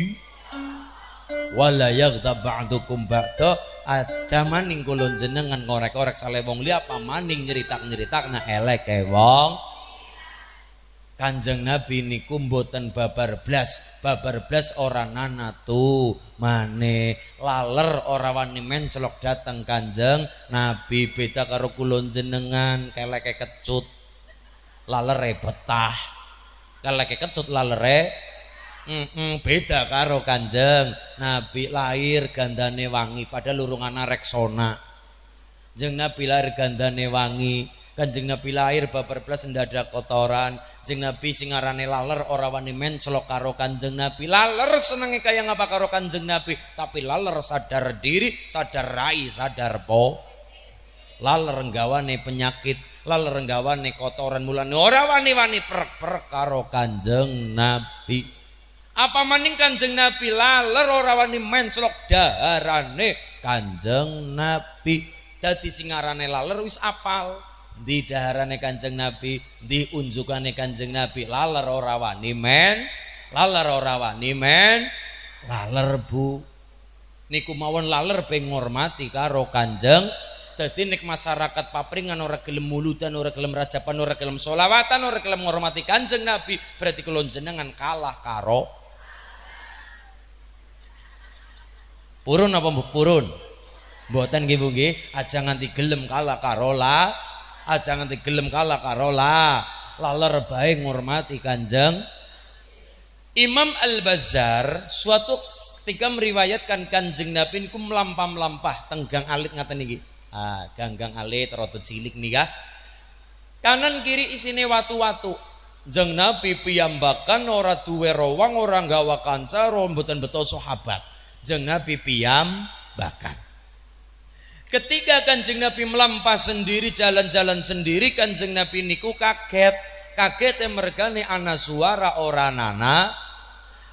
wala yaghtab ba'dukum ba'da. Aja maning kula jenengan ngorek-ngorek salah wong liya, apa maning nyeritak-nyeritakna elek wong. Kanjeng Nabi niku mboten babar blas orang nana tu mane laler ora wani mencelok dateng Kanjeng Nabi, beda karo kula jenengan keleke kecut lalere betah, keleke kecut lalere beda karo Kanjeng Nabi lahir gandane wangi padahal urung ana reksona. Kanjeng Nabi lahir gandane wangi, Kanjeng Nabi lahir babar blas ndak ada kotoran. Kanjeng Nabi sing arane laler ora wani mencelok karo Kanjeng Nabi. Laler senenge kaya ngapa karo Kanjeng Nabi, tapi laler sadar diri, sadar rai, sadar po. Laler nggawane penyakit, laler nggawane kotoran, mulane ora wani-wani perek-perek karo Kanjeng Nabi. Apa maning Kanjeng Nabi laler ora wani mencelok daharane Kanjeng Nabi. Dadi sing arane laler wis apal. Di daharane Kanjeng Nabi, di unjukane Kanjeng Nabi, laler ora wani men, laler ora wani men, laler Bu. Niku mawon laler ben ngormati karo Kanjeng. Dadi nek masyarakat papringan ora gelem muludan, ora gelem rajapan, ora gelem sholawatan, ora gelem ngormati Kanjeng Nabi, berarti kula jenengan kalah karo purun apa purun? Mboten nggih Bu nggih, aja nganti gelem kalah karo aja nganti gelem kalah karo laler bae ngormati Kanjeng. Imam Al-Bazzar suatu ketika meriwayatkan Kanjeng Nabi niku melampah-melampah tenggang alit ngaten niki. Ganggang alit rada cilik nika. Kanan kiri isine watu-watu. Kanjeng Nabi piyambakan ora duwe rowang, ora nggawa kanca, mboten beto sahabat. Kanjeng Nabi piyambakan. Ketika Kanjeng Nabi melampah sendiri, jalan-jalan sendiri, Kanjeng Nabi niku kaget mergane ana suara ora nana,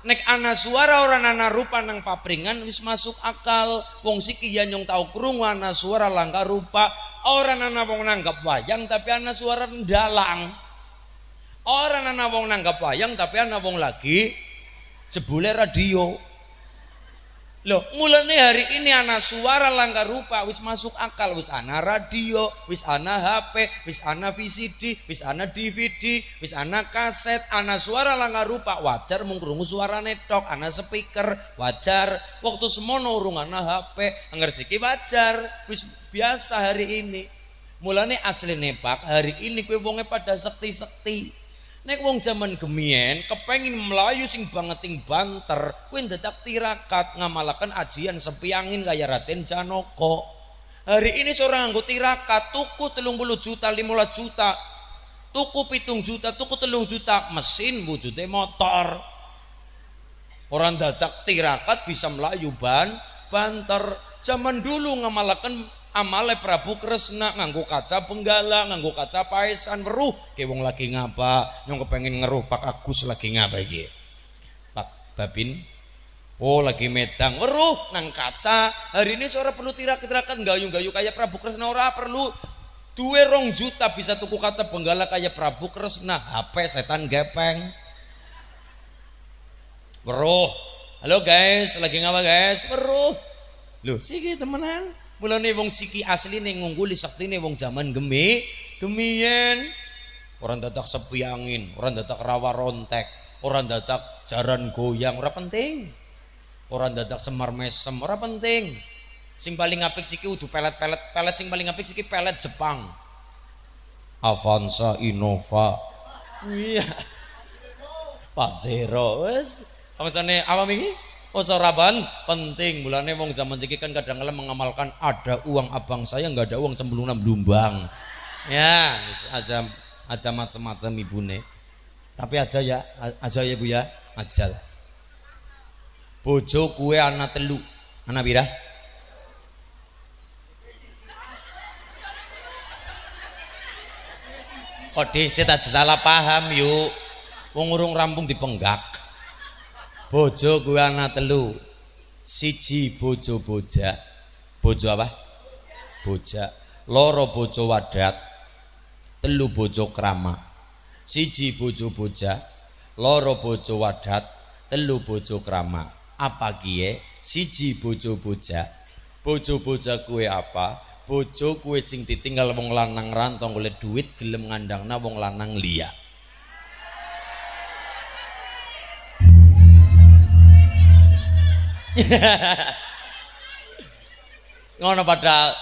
Nek ana suara orang ana rupa nang papringan wis masuk akal. Wong siki ya nyong tau krungu ana suara langka rupa. Orang ana wong nanggap wayang tapi ana suara ndalang. Orang ana wong nanggap wayang tapi ana wong lagi jebule radio. Loh, mulane hari ini ana suara langka rupa wis masuk akal, wis ana radio, wis ana HP, wis ana VCD, wis ana DVD, wis ana kaset, ana suara langka rupa wajar mung krungu suarane tok, ana speaker wajar. Waktu semono urung ana HP, angger siki wajar, wis biasa hari ini. Mulane asline Pak, hari ini kowe wonge pada sekti-sekti. Nek wong jaman gemien kepengin melayu sing bangeting banter, kowe ndadak tirakat ngamalaken ajian sepi angin kaya Raden Janaka. Hari ini seorang nganggo tirakat tuku 30 juta, 15 juta, tuku 7 juta, tuku 3 juta, mesin wujude motor. Orang dadak tirakat bisa melayu banter. Zaman dulu ngamalaken amale Prabu Kresna nganggo kaca benggala, nganggo kaca paesan, weruh ke wong lagi ngapa, nyong kepengin ngeruh Pak Agus lagi ngapa iki. Pak Babin, oh lagi medang, weruh nang kaca. Hari ini seorang perlu tirakat gayu-gayu kayak Prabu Kresna, ora perlu duwe 2 juta bisa tuku kaca benggala kayak Prabu Kresna. HP setan gepeng. Weruh. Halo guys, lagi ngapa guys? Weruh. Loh, siki temenan. Mulane wong siki asline ngungguli sektine wong jaman gemien. Orang dadak sepi angin, orang dadak rawa rontek, orang dadak jaran goyang, ora penting. Orang dadak semar mesem, ora penting. Sing paling apik siki udu pelet sing paling apik siki pelet Jepang. Avanza Innova. Iya. Pajero wis. Pamane awam iki Raban penting. Mulane wong zaman iki kan kadang-kadang mengamalkan ada uang abang saya nggak ada uang cembelungan blumbang. Ya, aja macam-macam ibune. Tapi aja ya Bu ya, aja. Bojo kue anak 3. Anak pira? Kok dhisik aja salah paham yuk. Wong urung rampung dipenggak. Bojo gue anak 3. Siji bojo boja. Bojo apa? Boja. Loro bojo wadat. 3 bojo krama. Siji bojo boja. Loro bojo wadat. 3 bojo krama. Apa kie? Siji bojo boja. Bojo boja kue apa? Bojo kue sing ditinggal wong lanang rantong oleh duit gelem ngandangna wong lanang liya. Ngono padahal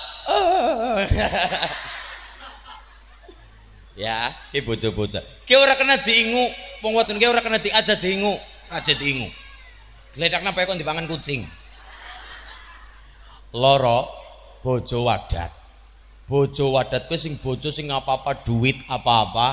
ya, ki bojo-bojo. Ki ora kena diingu, wong wadon ki ora kena diaja diingu, aja diingu. Gledakna bae kon dipangan kucing. Loro bojo wadat. Bojo wadat kuwi sing bojo sing apa-apa duit apa-apa.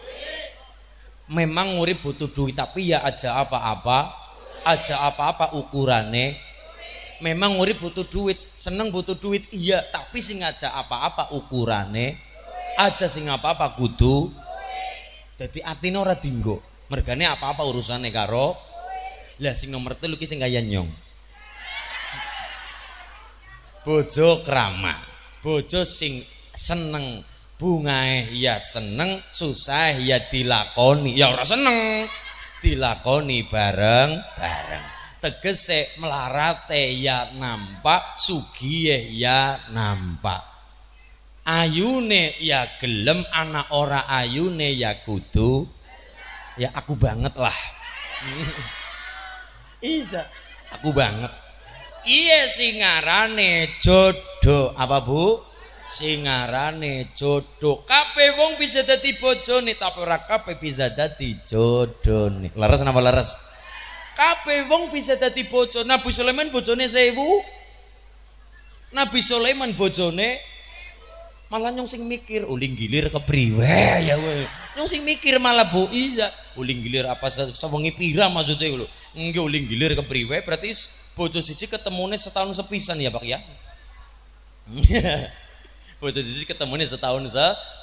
Memang urip butuh duit tapi ya aja apa-apa. Aja apa-apa ukurane. Memang urip butuh duit, seneng butuh duit iya, tapi sing aja apa-apa ukurane. Aja sing apa-apa kudu. Dadi atine ora dienggo. Mergane apa-apa urusane karo. Lah sing nomor 3 ki sing kaya nyong. Bojo krama. Bojo sing seneng bungae ya seneng, susah ya dilakoni. Ya ora seneng. Dilakoni bareng-bareng. Tegese melarate ya nampak, sugiye ya nampak. Ayune ya gelem, anak ora ayune ya kudu. Ya aku banget lah. Isa, aku banget. Iya sing ngarane jodoh. Apa Bu? Sing ngarane jodoh. Kabeh wong bisa dadi bojone tapi ora kabeh bisa dadi jodone. Leres napa leres? Kabeh wong bisa dadi bojo. Nabi Sulaiman bojone 1000. Nabi Sulaiman bojone malah nyong sing mikir uling gilir kepriwe ya we. Nyong sing mikir malah Bu Iza uling gilir apa sewengi pira maksudnya lho. Nggih uling gilir kepriwe berarti bojo siji ketemune setahun sepisan ya Pak ya. Bojo siji ketemune setahun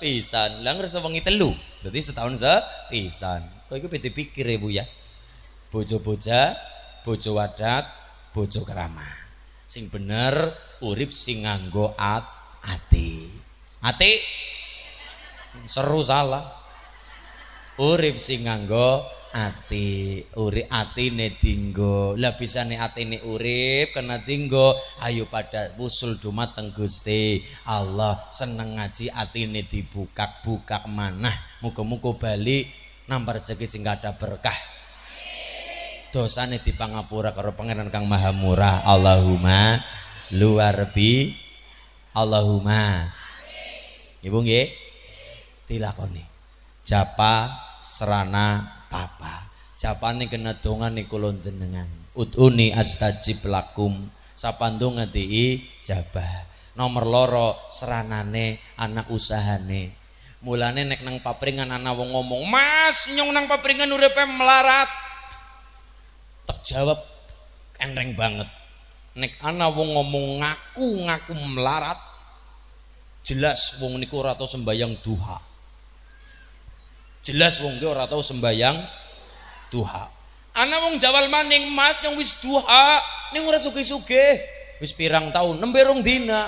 sepisan. Lah ngreso wengi 3. Berarti setahun sepisan. Kok iku beda pikir ya Bu ya. bojo boja, bojo wadat, bojo krama. Sing bener urip sing nganggo ati. Ati seru salah. Urip sing nganggo ati, urip atine dinggo. Lah bisane atine urip kena dinggo. Ayo pada wusul dumateng Gusti Allah, seneng ngaji atine dibukak-bukak manah. Muga-muga bali nampa rezeki sing kada berkah. Dosane dipangapura karo Pangeran Kang Maha Murah. Allahumma luar bi Allahumma. Ibu nggih dilakoni. Japa serana papa. Japane kena dongan kula jenengan. Ud'uni astajib lakum. Sapandonga diijabah. Nomor loro seranane anak usahane. Mulane nek nang papringan ana wong ngomong, "Mas, nyong nang papringan uripe melarat." Tak jawab enteng banget. Nek ana wong ngomong ngaku melarat, jelas wong niku ora tau sembayang duha. Jelas wong ki ora tau sembayang duha. Ana wong jawal maning, "Mas, nyong wis duha, ning ora sugih-sugih." Wis pirang taun? Nembe rong dina.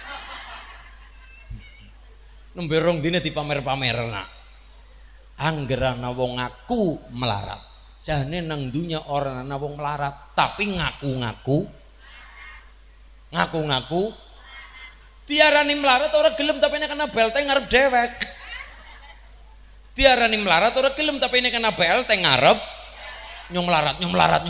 Nembe rong dina dipamer-pamerna. Angger ana wong ngaku melarat. Jane nang dunya orang ana wong melarat, tapi ngaku-ngaku diarani melarat ora gelem tapi nek kena belteng ngarep dewek. Diarani melarat ora gelem tapi nek kena belteng ngarep nyong melarat.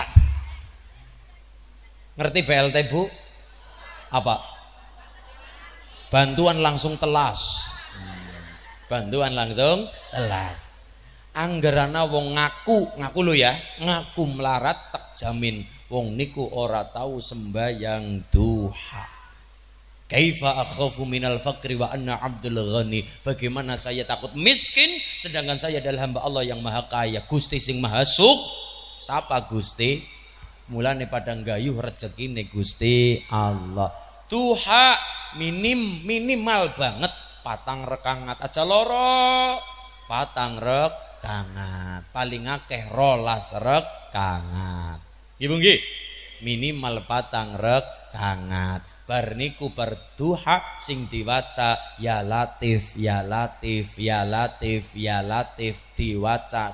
Ngerti BLT, Bu? Apa? Bantuan langsung telas. Bantuan langsung telas. Anggerana wong ngaku lho ya, ngaku melarat tak jamin wong niku ora tahu sembayang duha. Kaifa akhafu minal faqri wa anna abdul ghani. Bagaimana saya takut miskin sedangkan saya adalah hamba Allah yang maha kaya. Gusti sing maha sapa Gusti? Mulane pada gayuh rezekine Gusti Allah. Duha minimal banget patang rekangat aja loro. Patang rekangat paling akeh 12 rekangat. Ibu nggih, minimal patang rekangat. Bar niku berduha sing diwaca ya latif ya latif ya latif ya latif diwaca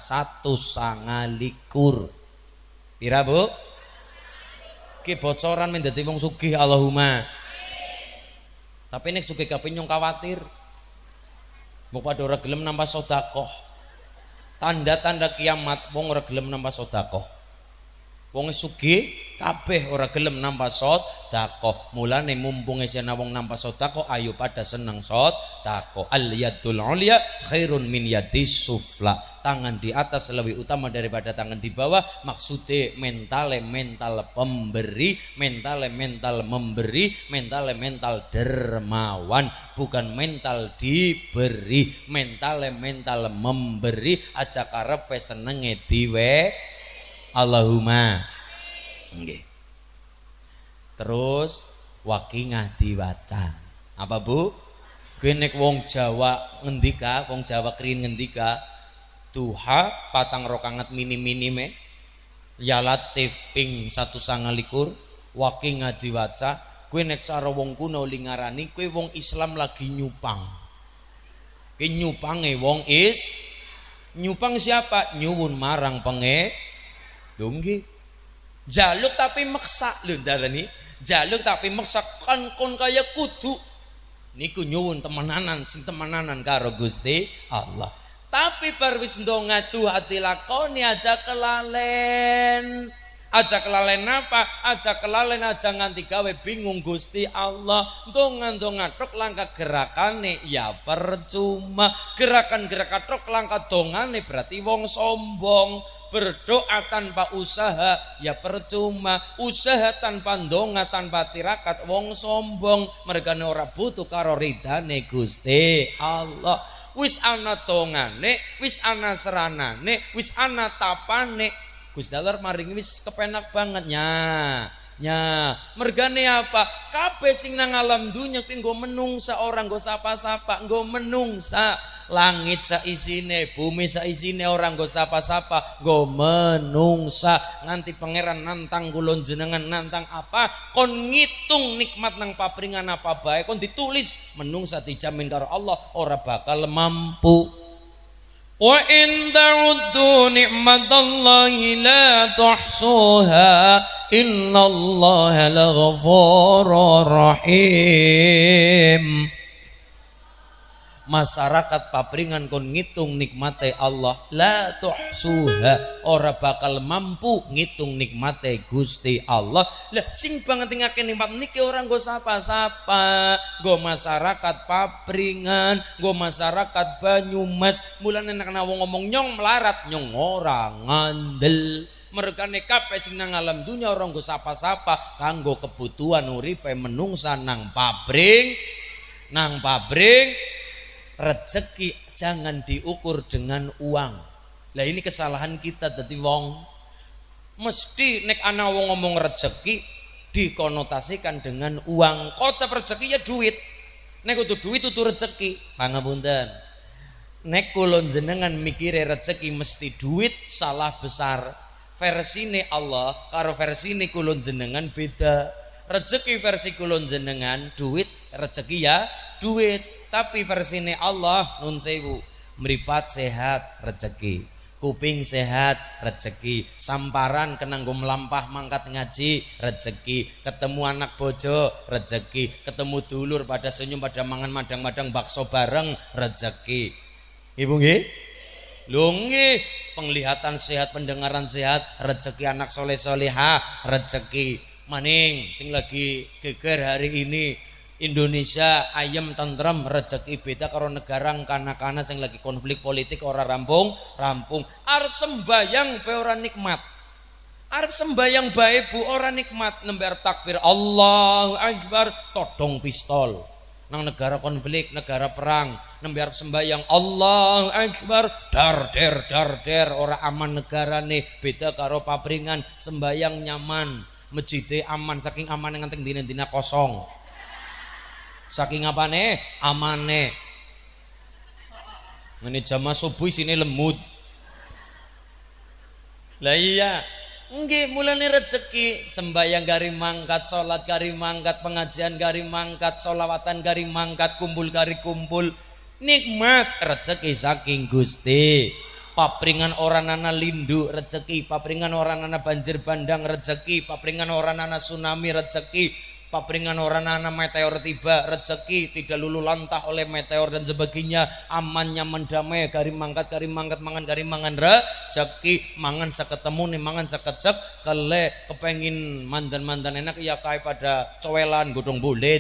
129. Pira, Bu? Ki bocoran men dadi wong sugih Allahumma. Tapi nek sugih kabeh nyong kuwatir. Mau pada ora gelem nambah sedekah. Tanda-tanda kiamat wong ora gelem nambah sedekah. Wong sugih kabeh ora gelem nambah sedekah. Mulane mumpung isih ana wong nambah sedekah, ayo pada seneng sedekah. Al yadul ulya khairun min yadis sufla. Tangan di atas lebih utama daripada tangan di bawah. Maksude mental pemberi, mental memberi, mental dermawan, bukan mental diberi, mental memberi. Aja karepe senenge diwe. Allahumma. Nggih. Terus wakingah diwaca. Apa, Bu? Kuwi nek wong Jawa ngendika, wong Jawa krin ngendika duha patang rokangat minime ya latif ping 129 wakingah diwaca. Kuwi nek cara wong kuno lingarani kuwi wong Islam lagi nyupang. Ki nyupange wong nyupang siapa? Nyuwun marang lho nggih. Jaluk tapi meksa lho darani. Jaluk tapi meksa kon kaya kudu. Niku nyuwun temenanan sing temenanan karo Gusti Allah. Tapi perwis ndonga duha dilakoni aja kelalen. Aja kelalen apa? Aja kelalen aja nganti gawe bingung Gusti Allah. Ndonga tok langkah gerakane ya percuma. Gerakan tok langkah dongane berarti wong sombong. Berdoa tanpa usaha ya percuma. Usaha tanpa ndonga tanpa tirakat wong sombong. Mergane ora butuh karo ridane Gusti Allah. Wis ana tongane, wis ana seranane, wis ana tapane. Gusti Allah maring wis kepenak banget nya. Mergane apa? Kabeh sing nang alam dunya ki nggo menungsa, ora nggo sapa-sapa, nggo menungsa. langit saisine, bumi saisine orang nggo sapa-sapa, nggo menungsa nganti pangeran nantang kula jenengan nantang apa kon ngitung nikmat nang papringan apa bae kon ditulis menungsa dijamin karo Allah ora bakal mampu. Wa in ta'uddu ni'matallahi la tuhsuha innallaha laghafurur rahim. Masyarakat papringan kon ngitung nikmate Allah la tuhsuha ora bakal mampu ngitung nikmate Gusti Allah. Lah sing banget ngake nikmat niki ora nggo sapa-sapa, nggo masyarakat papringan, nggo masyarakat Banyumas. Mulane nek ana wong ngomong nyong melarat, nyong ora ngandel. Mergane kabeh sing nang alam dunya ora nggo sapa-sapa kanggo kebutuhan uripe menungsa nang pabrik. Rezeki jangan diukur dengan uang. Lah ini kesalahan kita dadi wong. Mesti nek ana wong ngomong rezeki dikonotasikan dengan uang. Kocap rezeki ya duit. Nek kudu duit kudu rezeki. Pangapunten. Nek kula jenengan mikire rezeki mesti duit salah besar. Versine Allah karo versine kula jenengan beda. Rezeki versi kula jenengan duit, rezeki ya duit. Tapi versine Allah nun sewu mripat sehat rezeki, kuping sehat rezeki, samparan kena nggo mlampah mangkat ngaji rezeki, ketemu anak bojo rezeki, ketemu dulur pada senyum pada mangan madang-madang bakso bareng rezeki. Ibu nggih? Lho nggih, penglihatan sehat, pendengaran sehat rezeki, anak soleh soleha rezeki. Maning sing lagi geger hari ini Indonesia ayem tentrem rezeki, beda karo negara kana-kana sing lagi konflik politik ora rampung. Arep sembayang bae ora nikmat. Arep sembayang bae bu ora nikmat, nembe takbir Allahu Akbar todong pistol. Nang negara konflik, negara perang, nembe arep sembayang Allahu Akbar dar der ora aman negarane, beda karo papringan sembayang nyaman, masjide aman, saking aman nganti dina-dina kosong. Saking apane? Amane. Ngene jamaah subuh sini lemut. Lah iya, nggih mulane rezeki sembayang gari mangkat, salat gari mangkat, pengajian gari mangkat, solawatan gari mangkat, kumpul gari kumpul. Nikmat rezeki saking Gusti. Papringan orang nana lindu rezeki, papringan orang nana banjir bandang rezeki, papringan orang nana tsunami rezeki. Papringan orang nana meteor tiba rezeki, tidak lulu lantah oleh meteor dan sebagainya, aman nyaman damai gari mangkat mangan rezeki, mangan saketemu nih mangan sakecek kele kepengin mandan enak ya kayak pada cowelan godong bulit.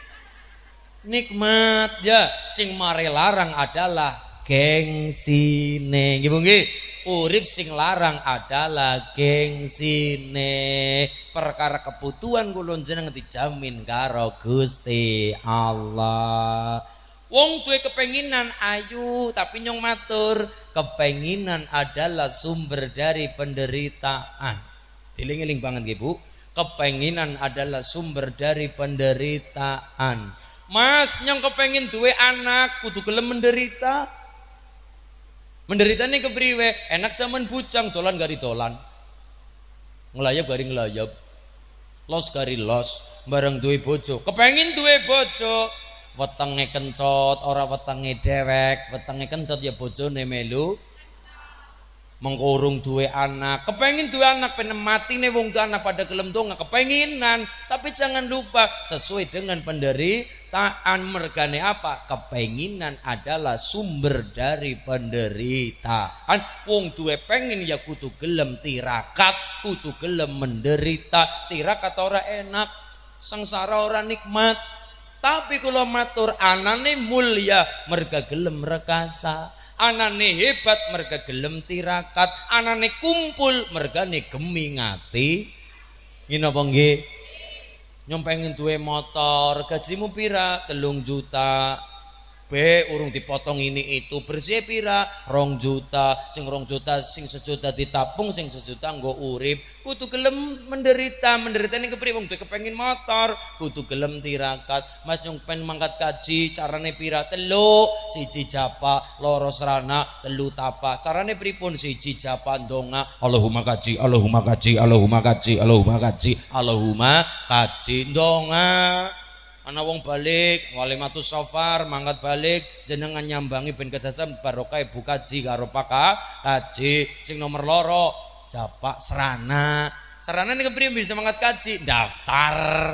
Nikmat ya sing mare larang adalah gengsine nggih nggih. Urip sing larang adalah gengsine. Perkara kebutuhan kula jenengan dijamin karo Gusti Allah. Wong duwe kepenginan ayu tapi nyong matur, kepenginan adalah sumber dari penderitaan. Diling-iling banget nggih Bu. Kepenginan adalah sumber dari penderitaan. Mas nyong kepengin duwe anak kudu gelem menderita. Menderitane kepriwe? Enak zaman bujang dolan gari dolan. Ngelayap gari ngelayap. Los gari los, bareng duwe bojo. Kepengin duwe bojo, wetenge kencot, ora wetenge dewek, wetenge kencot ya bojone melu. Mengkurung duwe anak, kepengin duwe anak pengen mati nih wong anak pada gelem donga kepenginan, tapi jangan lupa sesuai dengan penderitaan. Mergane apa? Kepenginan adalah sumber dari penderitaan. Wong duwe pengen ya kudu gelem tirakat, kudu gelem menderita. Tirakat ora enak, sengsara ora nikmat. Tapi kula matur anane mulya merga gelem rekasa. Anane hebat merga gelem tirakat, anane kumpul mergane gemi ngati. Ngene apa nggih? Nyong pengen duwe motor, gajimu pira? 3 juta. Be urung dipotong ini itu bersih pira 2 juta sing 2 juta sing 1 juta ditapung sing 1 juta nggo urip kudu gelem menderita ning kepriye wong kepengin motor kudu gelem tirakat Mas nyong pen mangkat kaji carane pira 3 1 japa 2 serana 3 tapa carane pripun 1 japa ndonga Allahumma kaji Allahumma kaji Allahumma kaji Allahumma kaji Allahumma kaji ndonga ana wong balik walimatus safar mangkat balik jenengan nyambangi ben kesasam barokah ibu kaji karo kaji sing nomor 2 japak serana ning kepriye bisa mangkat kaji daftar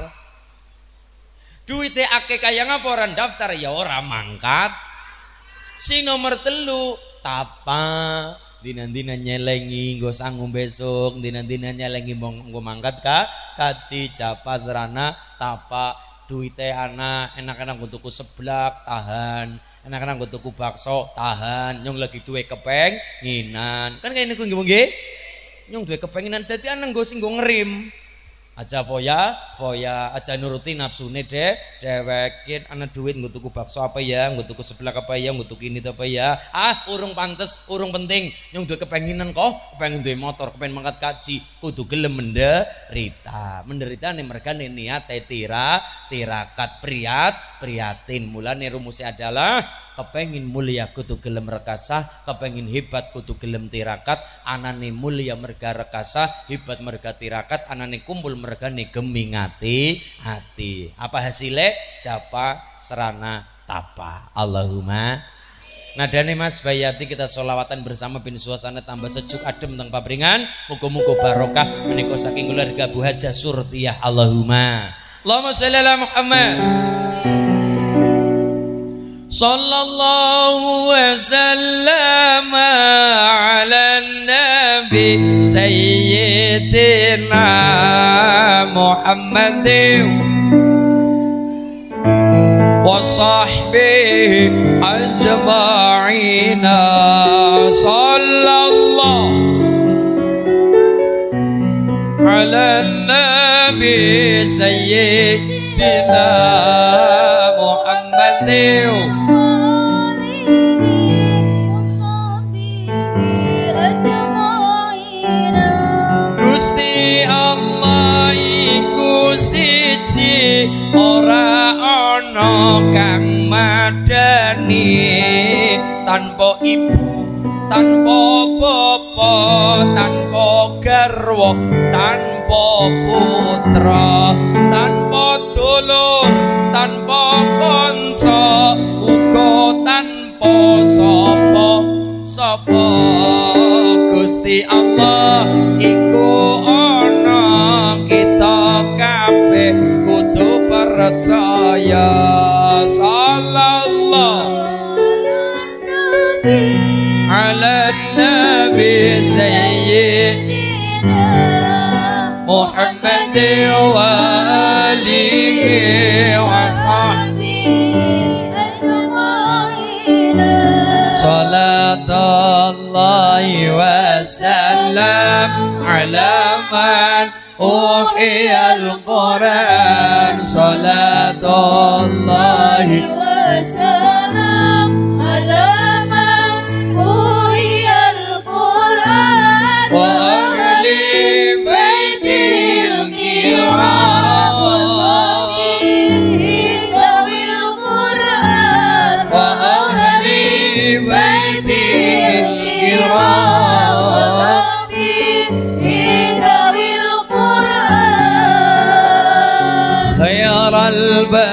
duite akeh kaya ngapa ora daftar ya ora mangkat sing nomor 3 tapa dina-dina nyelengi nggo sanggup besok dina-dina nyelengi nggo mangkat kaji japa serana tapa duite anak enak-enak gue tuku seblak tahan enak-enak gue tuku bakso tahan nyong lagi duwe kepenginan kan kayak ini gue nggih nyong duwe kepenginan dadi anak gue sing gue ngerim aja foya aja nuruti nafsune dewekin anak duit gue tuku bakso apa ya gue tuku seblak apa ya gue tuku ini apa ya urung pantes urung penting nyong duwe kepenginan kok kepengen duwe motor kepengen mangkat kaji kudu gelem menderita nih mereka nih niat tirakat priatin mulane rumusnya adalah kepengin mulia kudu gelem rekasah kepengin hebat kudu gelem tirakat anane mulia merga rekasah hebat merga tirakat anane kumpul merga gemingati hati apa hasilnya japa serana tapa Allahumma nadane Mas Bayati kita sholawatan bersama bin suasana tambah sejuk adem teng pabringan muga-muga barokah menika saking keluarga Bu Haja Surtiyah Allahumma sholli ala Muhammad sallallahu wasallam ala nabi sayyidina Muhammadin wa sahbihi ajma'ina sallallahu ala nabi sayyidina Muhammadin Gusti Allah iku siji ora ana kang madani tanpa ibu tanpa bapa tanpa garwa tanpa putra tanpa dulur tanpa kanca uga tanpa sapa Gusti Allah iku ana kita kabeh kudu percaya sallallahu ala nabi sayyidina Muhammad wa alihi wa sahbihi ajma'in salatullahi wa salam ala man uhiyal Quran salatullahi wa salam ala man uhiyal Quran wa ahli baitil kiram wa sahbihi zawil Quran wa ahli baitil kiram wa sahbihi zawil Quran khairal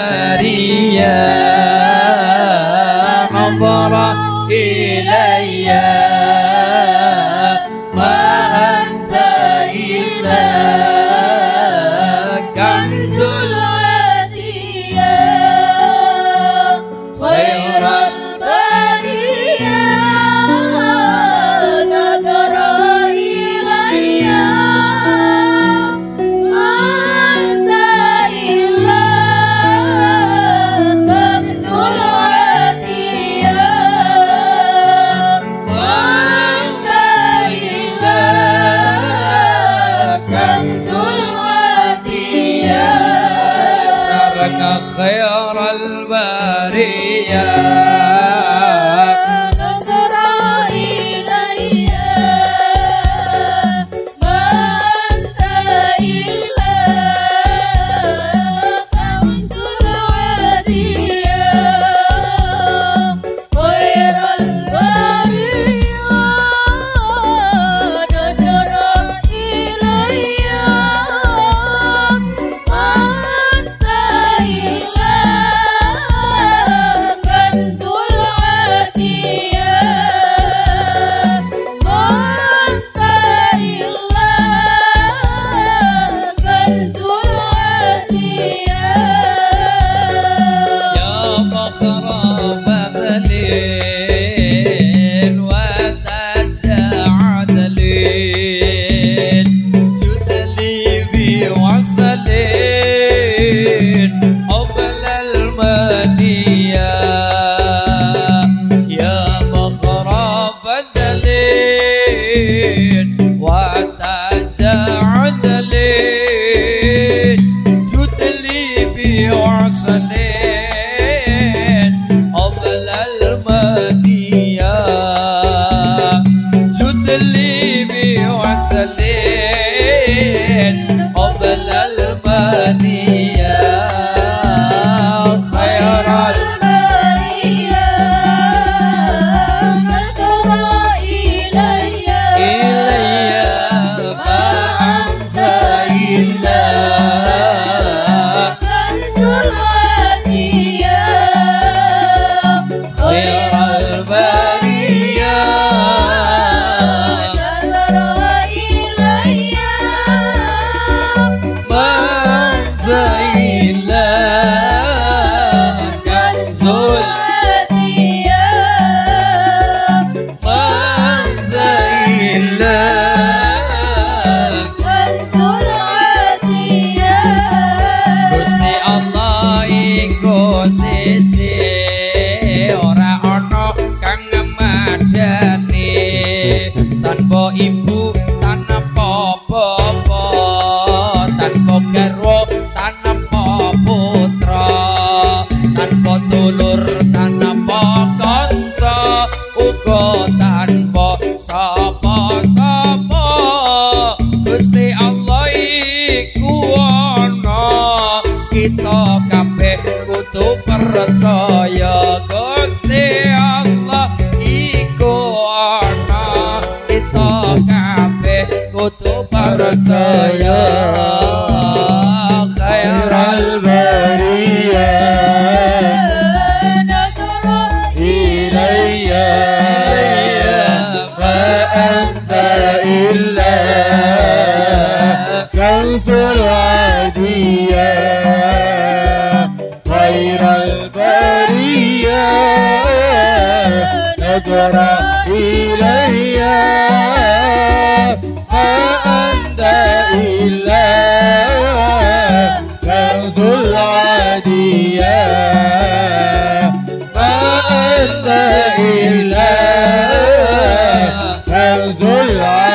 bariyah nadhara ilayya ma anta illa kanzul adiyah khairal bariyah nadhara ilayya ma anta illa kanzul adiyah ma anta illa kanzul adiyah sarana khairal bariyah kudu percaya khairal bariyah nazara ilayya fa anta illa kanzul adiyah khairal bariyah nazara ilayya fa anta illa kanzul adiyah fa anta illa kanzul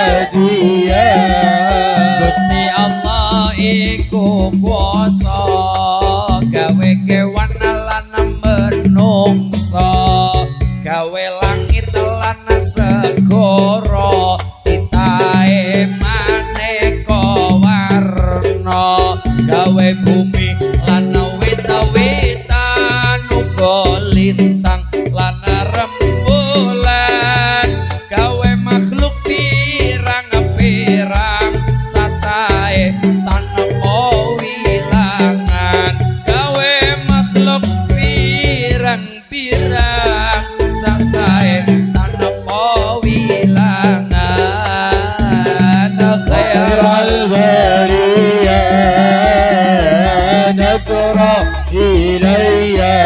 adiyah. Gusti Allah iku kuasa gawe kewan lan menungsa, gawe langit lan segara, titahe maneka warna, gawe bumi lan wit-witan uga lintang lan rembulan, gawe makhluk pirang-pirang cacahe tanpa wilangan, gawe makhluk pirang-pirang cacahe tanpa wilangan. Khairal bariyah nazara ilayya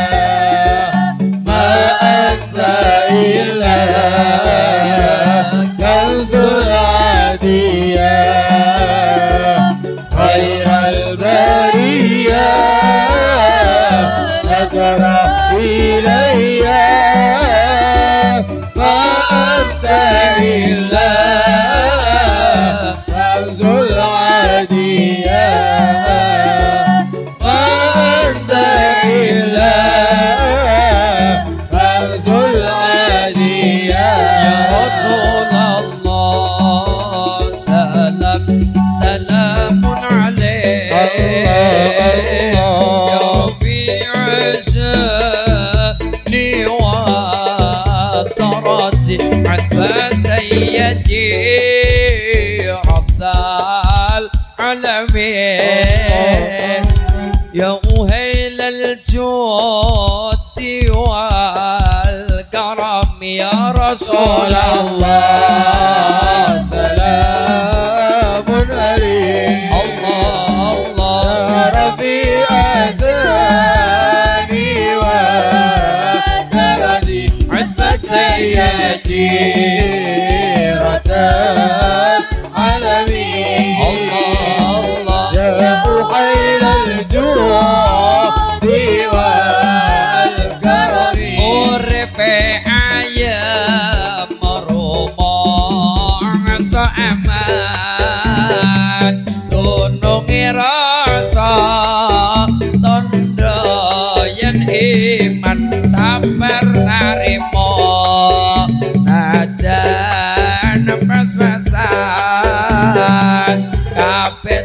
ma anta illa kanzul adiyah khairal bariyah nazara ilayya ma anta illa kanzul adiyah ma anta illa kanzul adiyah. Ya Rasulullah salam salamun alaik ya Rabi'azani wa tarati adbatayati Rabbal alamin ya uhayl al-judi wal karam ya Rasulullah salamun alaik Allah Allah ya Rabi'azani wa tarati adbatayati Rabbal alamin Allah Allah ya uhayl al-judi wal karam urpe ayam merumong aman tunungi rasa tondo yen iman sabar narimo najan pas-pasan kabeh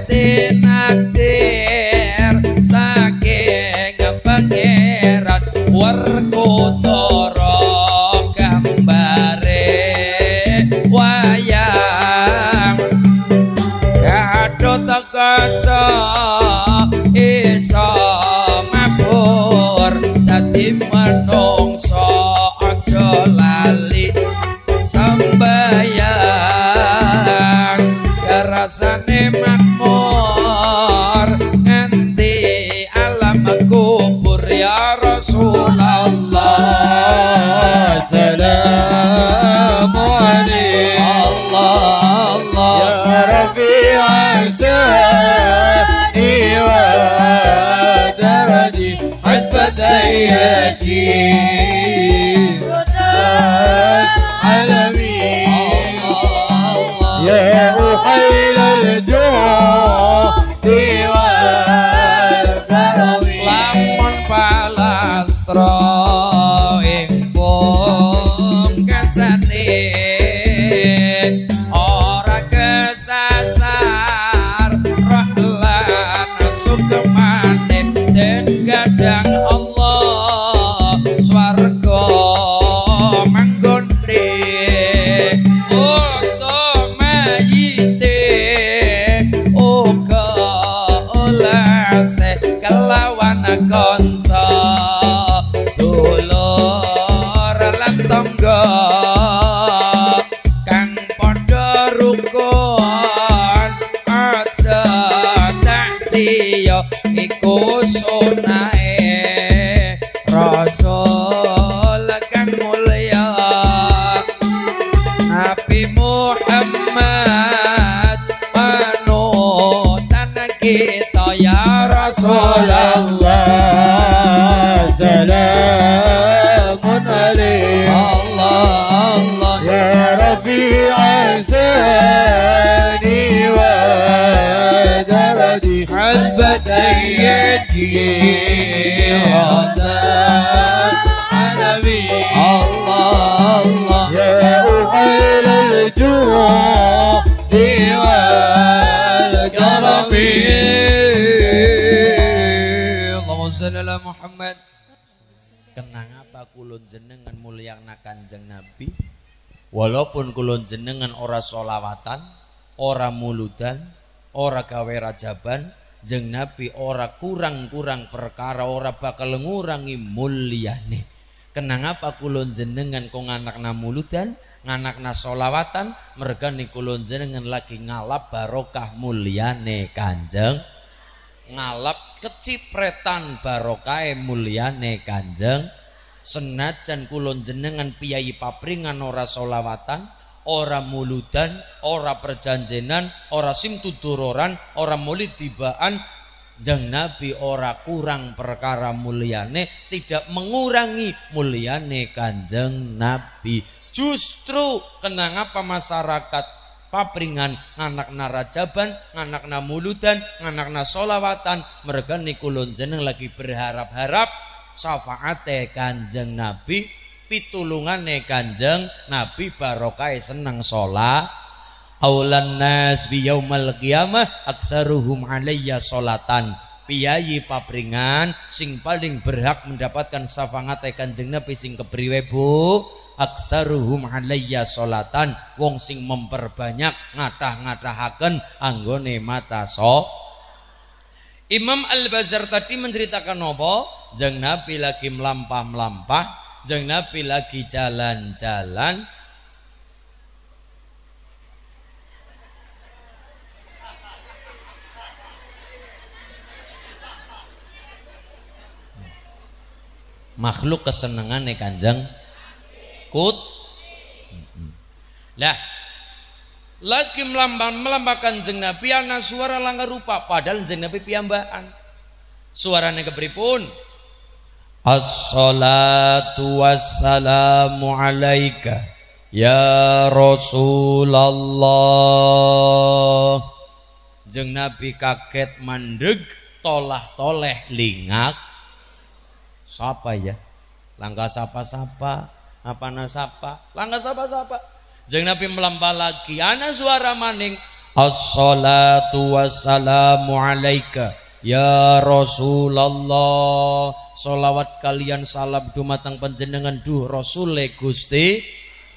tinadir saking pangeran Werkudara gambare wayang Gatot kaca iso mabur dadi manungsa aja lali sembayang rasane makmur nganti alam kubur ya Rasulullah salamu alaik Allah Allah ya Rabi'azani wa tarati adbatayati alamin ya uhayl al-judi wal karam lamun palastra ing pungkasane ora kesasar rahlan sukmane den gadang Allah Rasul kang mulya Nabi Muhammad panutan kita ya Rasulullah salamun alaihi Allah Allah ya Rabi'a sani wa daradi Al-Badayyati Allah Allah يا أهل الجود والكرم Allahumma shalli ala Muhammad. Kenang apa kulun jenengan mulyana Kanjeng Nabi walaupun kulun jenengan ora solawatan ora muludan ora gawe rajaban jeng Nabi ora kurang-kurang perkara ora bakal ngurangi mulyane. Kenang apa kulon jenengan kok nganakna muludan, nganakna solawatan, mergane kulon jenengan lagi ngalap barokah mulyane Kanjeng, ngalap kecipretan barokahe mulyane Kanjeng. Senajan kulon jenengan piyai papringan ora solawatan, ora muludan, ora perjanjenan, ora simtuduroran, ora maulid tibaan. Jeng Nabi ora kurang perkara mulyane, tidak mengurangi mulyane Kanjeng Nabi. Justru kenang apa masyarakat papringan nganakna rajaban, nganakna muludan, nganakna solawatan, mereka nikulun jeneng lagi berharap-harap syafaate Kanjeng Nabi, pitulungane Kanjeng Nabi barokai senang sholat. Aulan nas bi yaumal qiyamah aksaruhum alayya sholatan. Piyayi papringan sing paling berhak mendapatkan syafaat Kanjeng Nabi sing kepriwe Bu? Aksaruhum alayya sholatan, wong sing memperbanyak ngatah-ngatahaken anggone maca Imam Al-Bazar tadi menceritakan apa? Jeng Nabi lagi melampah-melampah, jeng Nabi lagi jalan-jalan. Makhluk kesenangannya Kanjeng kut lah lagi melambangkan Kanjeng Nabi ana suara langgar rupa padahal Kanjeng Nabi piyambakan suaranya kepripun As-salatu wassalamu alaika ya Rasulullah. Jeng Nabi kaget mandeg tolah toleh lingak. Sapa ya? Langkah sapa-sapa, apa nasapa? Langkah sapa-sapa. Jeng Nabi melampah lagi, ana suara maning. As-salatu wassalamu alaika ya Rasulullah. Solawat kalian salam dumateng panjenengan duh Rasule Gusti.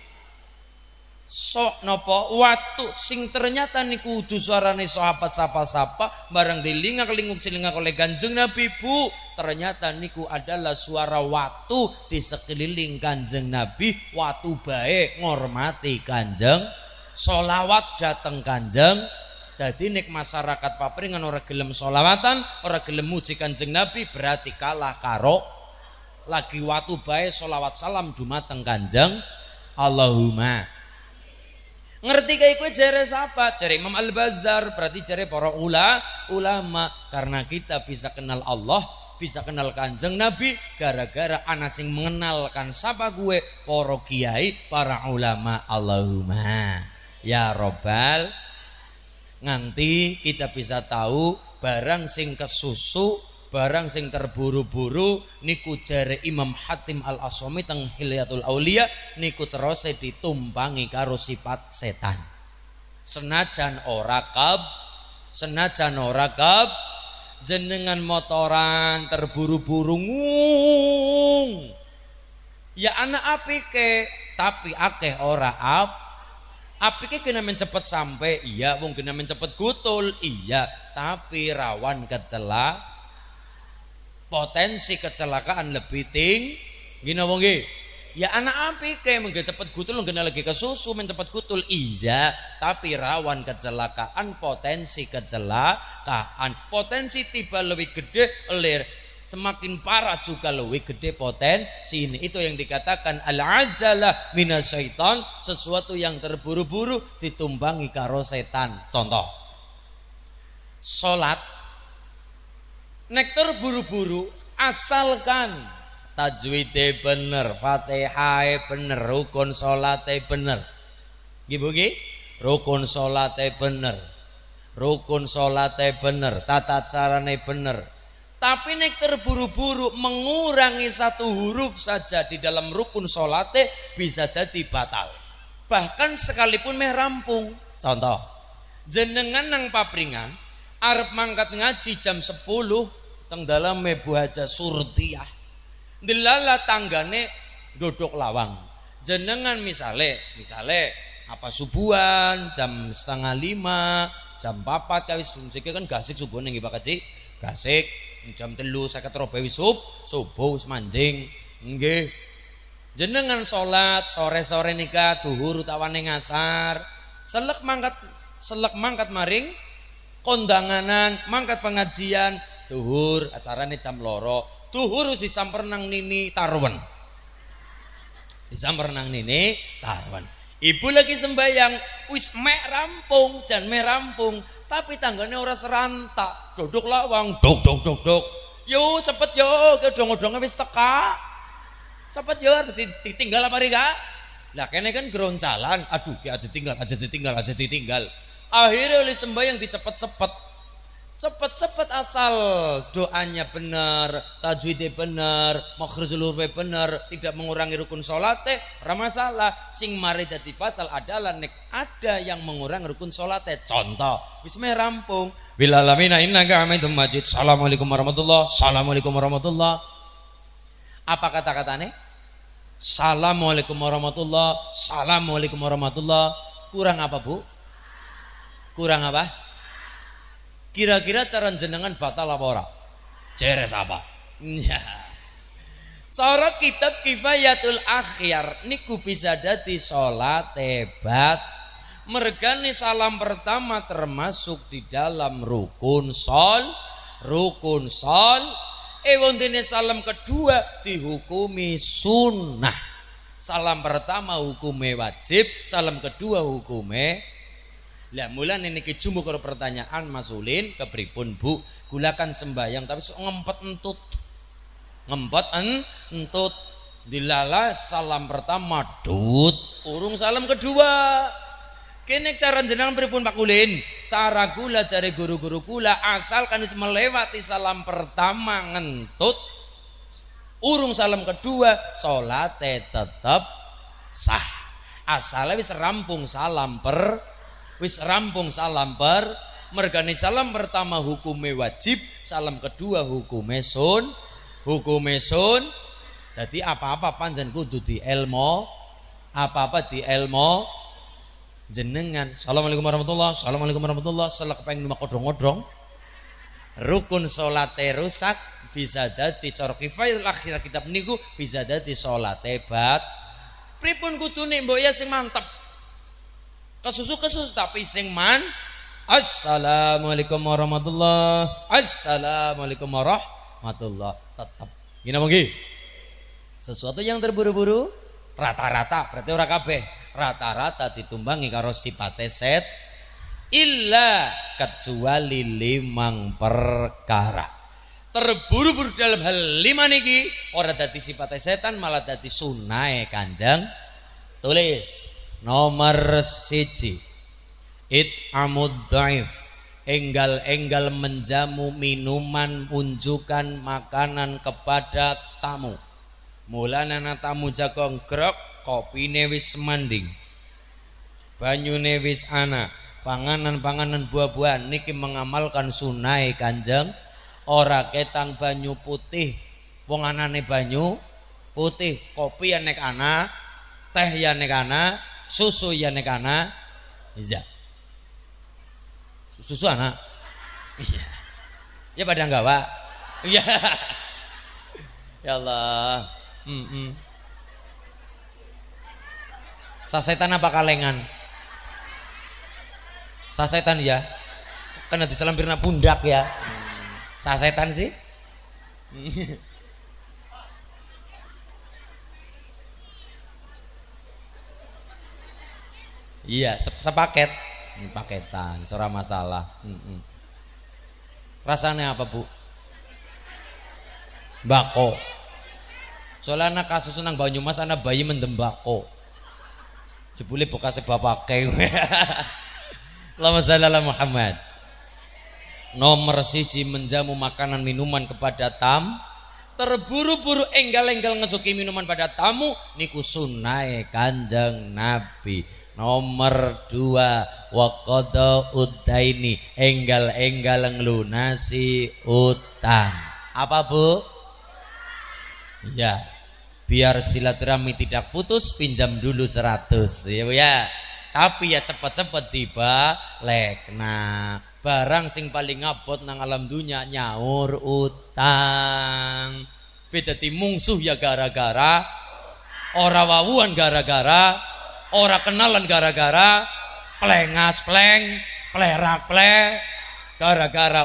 Sok nopo watu sing ternyata niku kudu suarane sahabat sapa-sapa barang dilingak linguk celingak oleh Kanjeng Nabi Bu, ternyata niku adalah suara watu di sekeliling Kanjeng Nabi, watu bae ngormati Kanjeng, solawat dateng Kanjeng. Dadi nek masyarakat papringan ora gelem solawatan, ora gelem muji Kanjeng Nabi berarti kalah karo lagi watu bae solawat salam dumateng Kanjeng. Allahumma ngerti kayak kue jere siapa? Jere Imam Al-Bazar, berarti jere para ulama. Karena kita bisa kenal Allah, bisa kenal Kanjeng Nabi gara-gara anak sing mengenalkan siapa gue para kiai, para ulama. Allahumma ya Robbal. Nganti kita bisa tahu barang sing kesusu, barang sing terburu-buru niku jare Imam Hatim Al-Asami teng Hilyatul Aulia niku terus ditumpangi karo sifat setan. Senajan ora kab jenengan motoran terburu-buru ngung. Ya anak apike tapi akeh ora apike kena cepet sampai iya, wong kena cepet gutul iya, tapi rawan potensi kecelakaan lebih tinggi. Gini wong nggih. Ya anak api kayak mengge cepet gutul ngena lagi kesusu men cepet gutul iya, tapi rawan kecelakaan, potensi kecelakaan, potensi tiba lebih gede oleh semakin parah juga lebih gede potensi ini. Itu yang dikatakan al-ajalah minasyaiton, sesuatu yang terburu-buru ditumbangi karo setan. Contoh, salat nek terburu-buru asalkan tajwidnya bener, Fatihah bener, rukun salate bener. Nggih, rukun salate bener. Rukun salate bener, tata carane bener. Tapi nek terburu-buru mengurangi satu huruf saja di dalam rukun salate bisa jadi batal. Bahkan sekalipun meh rampung. Contoh, jenengan nang papringan arep mangkat ngaji jam 10 teng dalam Bu Haja Surtiyah. Delala tanggane dodok lawang. Jenengan misale apa subuhan jam 4:30, jam 4 kawis sungsike kan gasik subuh nggih Pak Haji. Gasik jam 3:50 wis subuh wis manjing. Nggih. Jenengan salat sore-sore nika duhur utawane ngasar. Selek mangkat maring kondanganan, mangkat pengajian, duhur acarane jam 2. Duhur wis disamper nang nini tarwen. Disamper nang nini tarwen. Ibu lagi sembayang, wis mek rampung, jan mek rampung, tapi tanggane ora serantak, dodok lawang, dok. Yo cepet yo, kedong-kedonge wis teka. Cepet yo ditinggal apa ri, Kak? Lah kene kan geroncalan, aduh ki aja ditinggal. Akhirnya oleh sembayang dicepet-cepet. Cepet-cepet asal doanya benar, tajwidnya benar, makhrajul hurufnya benar, tidak mengurangi rukun salate, ora masalah. Sing mari dadi batal adalah nek ada yang mengurangi rukun salate. Contoh, wis meh rampung. Bil alamina innaka hamidum majid. Assalamualaikum warahmatullahi. Assalamualaikum warahmatullahi. Apa kata-katane? Assalamualaikum warahmatullahi. Assalamualaikum warahmatullahi. Kurang apa, Bu? Kurang apa? Kira-kira cara jenengan batal apa ora? Ceres apa? Ya. Cara kitab Kifayatul Akhyar niku bisa dadi salat hebat. Mergane salam pertama termasuk di dalam rukun sol. Wondene salam kedua dihukumi sunnah. Salam pertama hukume wajib, salam kedua hukume. Lah mulan niki jumbo karo pertanyaan Mas Ulin kepripun Bu? Gulakan sembayang tapi ngempet entut. Dilala salam pertama dut, urung salam kedua. Kene cara jenengan pripun Pak Ulin? Cara kula jare guru-guru kula asalkan wis melewati salam pertama ngentut, urung salam kedua, salate tetep sah. Asale wis rampung salam mergane salam pertama hukume wajib, salam kedua hukume sun. Jadi apa-apa panjen kudu dielmo, apa-apa dielmo jenengan. Assalamualaikum warahmatullahi. Assalamualaikum warahmatullahi. Selek pengen numpak odong-odong, rukun salate rusak, bisa dadi cara Kifayatul Akhyar kitab niku bisa dadi salat hebat. Pripun kudune mbok ya sing mantep. Kesusu tapi sing man. Assalamualaikum warahmatullahi. Assalamualaikum warahmatullahi. Tetep gini monggi. Sesuatu yang terburu-buru rata-rata berarti ora kabeh. Rata-rata ditumbangi karo sifate set illa kecuali 5 perkara. Terburu-buru dalam hal 5 niki ora dadi sifate setan malah dadi sunahe Kanjeng. Tulis nomor 1 it'amud dhaif, enggal-enggal menjamu minuman unjukan makanan kepada tamu. Mulane tamu jagong grok, kopine wis mending, banyune wis ana, panganan-panganan buah-buahan niki mengamalkan sunai Kanjeng. Ora ketang banyu putih, wong anane banyu putih, kopi ya nek ana, teh ya nek ana, susu ya nek ana. Iya. Susu ana. Iya. Ya pada enggak, Pak? Iya. Ya Allah. Sasetan apa kalengan? Sasetan ya. Kena diselampirna pundak ya. Sasetan sih. Iya, sepaket. Paketan, ora masalah. Rasanya apa, Bu? Bako. Soalnya anak kasus nang Banyumas anak bayi mendem bako. Jebule bekase bapake. Allahumma shalli ala Muhammad. Nomor siji menjamu makanan minuman kepada tamu. Terburu-buru enggal-enggal ngesuki minuman pada tamu niku sunnahe Kanjeng Nabi. Nomor 2 waqada udaini, enggal-enggal ngelunasi utang. Apa, Bu? Ya, biar silaturahmi tidak putus, pinjam dulu 100 ya, Bu ya. Tapi ya cepet-cepet dibalik. Nah, barang sing paling ngabot nang alam dunya nyaur utang. Beda mungsuh ya gara-gara, ora wawuan gara-gara, ora kenalan gara-gara, plengas pleng, plerak plek, gara-gara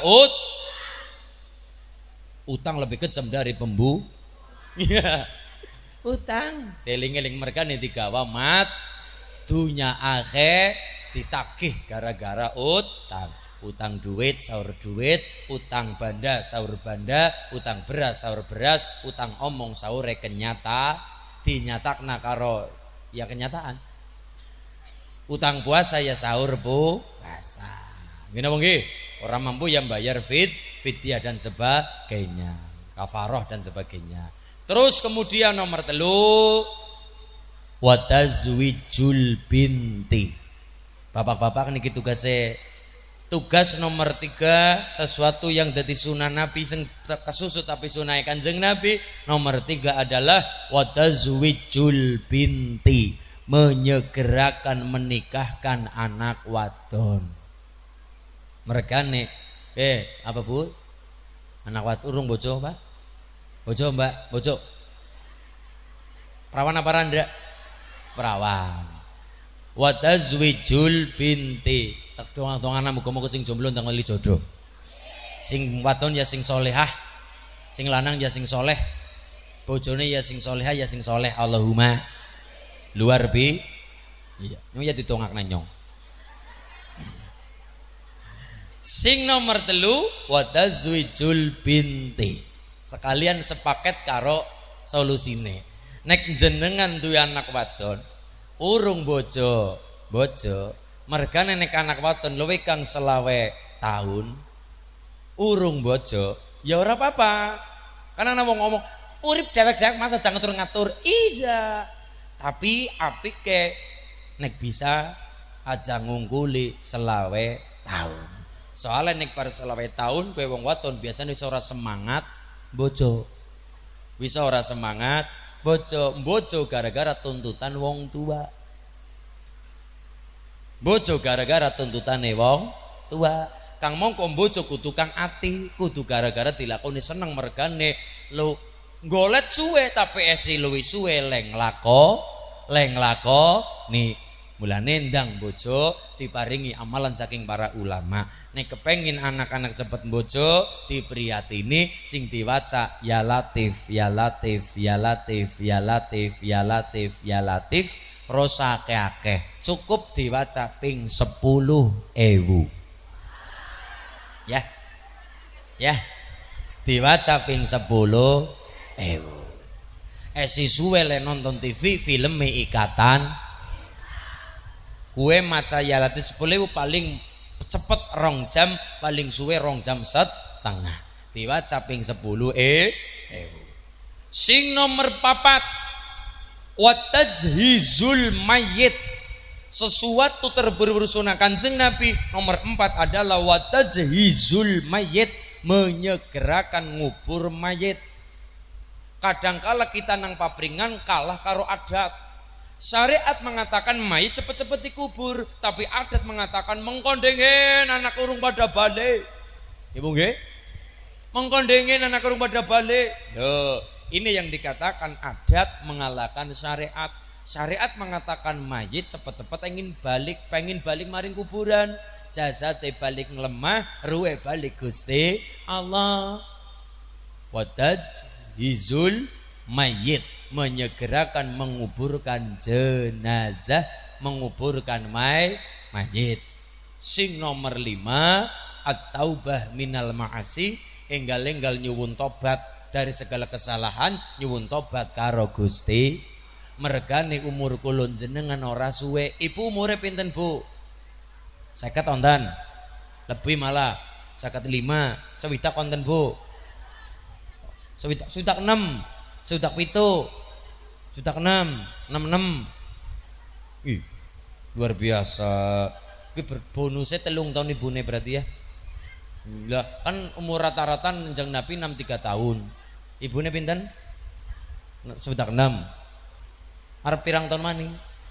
utang lebih kejam dari pembu. Iya. Utang. Eling-eling mereka nih digawa mat dunya akhir ditagih gara-gara utang. Utang duit sahur duit, utang banda sahur banda, utang beras sahur beras, utang omong sahur kenyata, dinyatakna karo ya kenyataan. Utang puasa ya sahur puasa. Gini apa nggih? Orang mampu yang bayar fidyah dan sebagainya, kafaroh dan sebagainya. Terus kemudian nomor 3 watazwijul binti. Bapak-bapak niki tugas nomor 3 sesuatu yang dadi sunah Nabi sing kesusut tapi sunah Kanjeng Nabi. Nomor 3 adalah watazwijul binti, menyegerakan menikahkan anak wadon. Mereka nih apa, Bu? Anak wadon urung bojo, Pak? Bojo, Mbak, bojo. Perawan apa randa? Perawan. Watazwijul binti. Tak dongan-dongan muga-muga sing jomblo ndang ngeli jodoh. Sing wadon ya sing solehah, sing lanang ya sing soleh. Bojone ya sing solehah ya sing soleh. Allahumma luar bi. Iya, nyong ya ditongak nanyong. Sing nomor 3 watazwijul binti. Sekalian sepaket karo solusine. Nek jenengan duwe anak wadon urung bojo, mergane nek anak wadon luwih kang 20 tahun urung bojo, ya ora apa-apa. Karena ana wong ngomong urip dewek-dewek masa jangan ngatur-ngatur. Iya. Tapi apik ke nek bisa aja ngungkuli 20 tahun. Soalnya nek par 20 tahun kowe wong wadon biasanya wis ora semangat bojo. Bisa ora semangat bojo gara-gara tuntutan wong tua. Bojo gara-gara tuntutane wong tua. Kang mongko bojo kudu kang ati, kudu gara-gara dilakoni seneng mergane lo golet suwe tapi esi luwih suwe leng lako nih. Mulane ndang bojo diparingi amalan saking para ulama. Nek kepengin anak-anak cepet bojo dipriyatini sing diwaca ya latif ya latif ya latif ya latif ya latif ya latif rosa akeh cukup diwaca ping 10.000 ya diwaca ping 10.000. Esi suwe le nonton TV film ikatan kue maca ya latif 10.000 paling cepet 2 jam, paling suwe 2 jam setengah. Diwaca ping 10.000. Sing nomor 4 watajhizul mayyit, sesuatu terburu-buru sunah Kanjeng Nabi. Nomor 4 adalah watajhizul mayyit, menyegerakan ngubur mayit. Kadangkala kita nang papringan kalah karo adat. Syariat mengatakan mayit cepet-cepet dikubur, tapi adat mengatakan mengkondengin anak urung pada balik. Ibu nggih? Mengkondengin anak urung pada balik. Loh, ini yang dikatakan adat mengalahkan syariat. Syariat mengatakan mayit cepet-cepet pengen balik maring kuburan. Jasate balik ngelemah, ruwe balik Gusti Allah. wa tajhizul mayit, menyegerakan menguburkan jenazah, menguburkan mayit. Sing nomor 5 at-taubah minal ma'asi, enggal-enggal nyuwun tobat dari segala kesalahan, nyuwun tobat karo Gusti. Mergane umur kulon jenengan ora suwe. Ibu umure pinten Bu? 50 onten, lebih malah 55, sewidak konten Bu, sewidak 6, sewidak 7, sewidak 6, 66. Ih, luar biasa. Ki bonusnya 3 tahun ibune berarti ya. Lah kan umur rata-rata njang Nabi 63 tahun. Ibune pinten? Sewidak 6. Arep pirang tahun maning?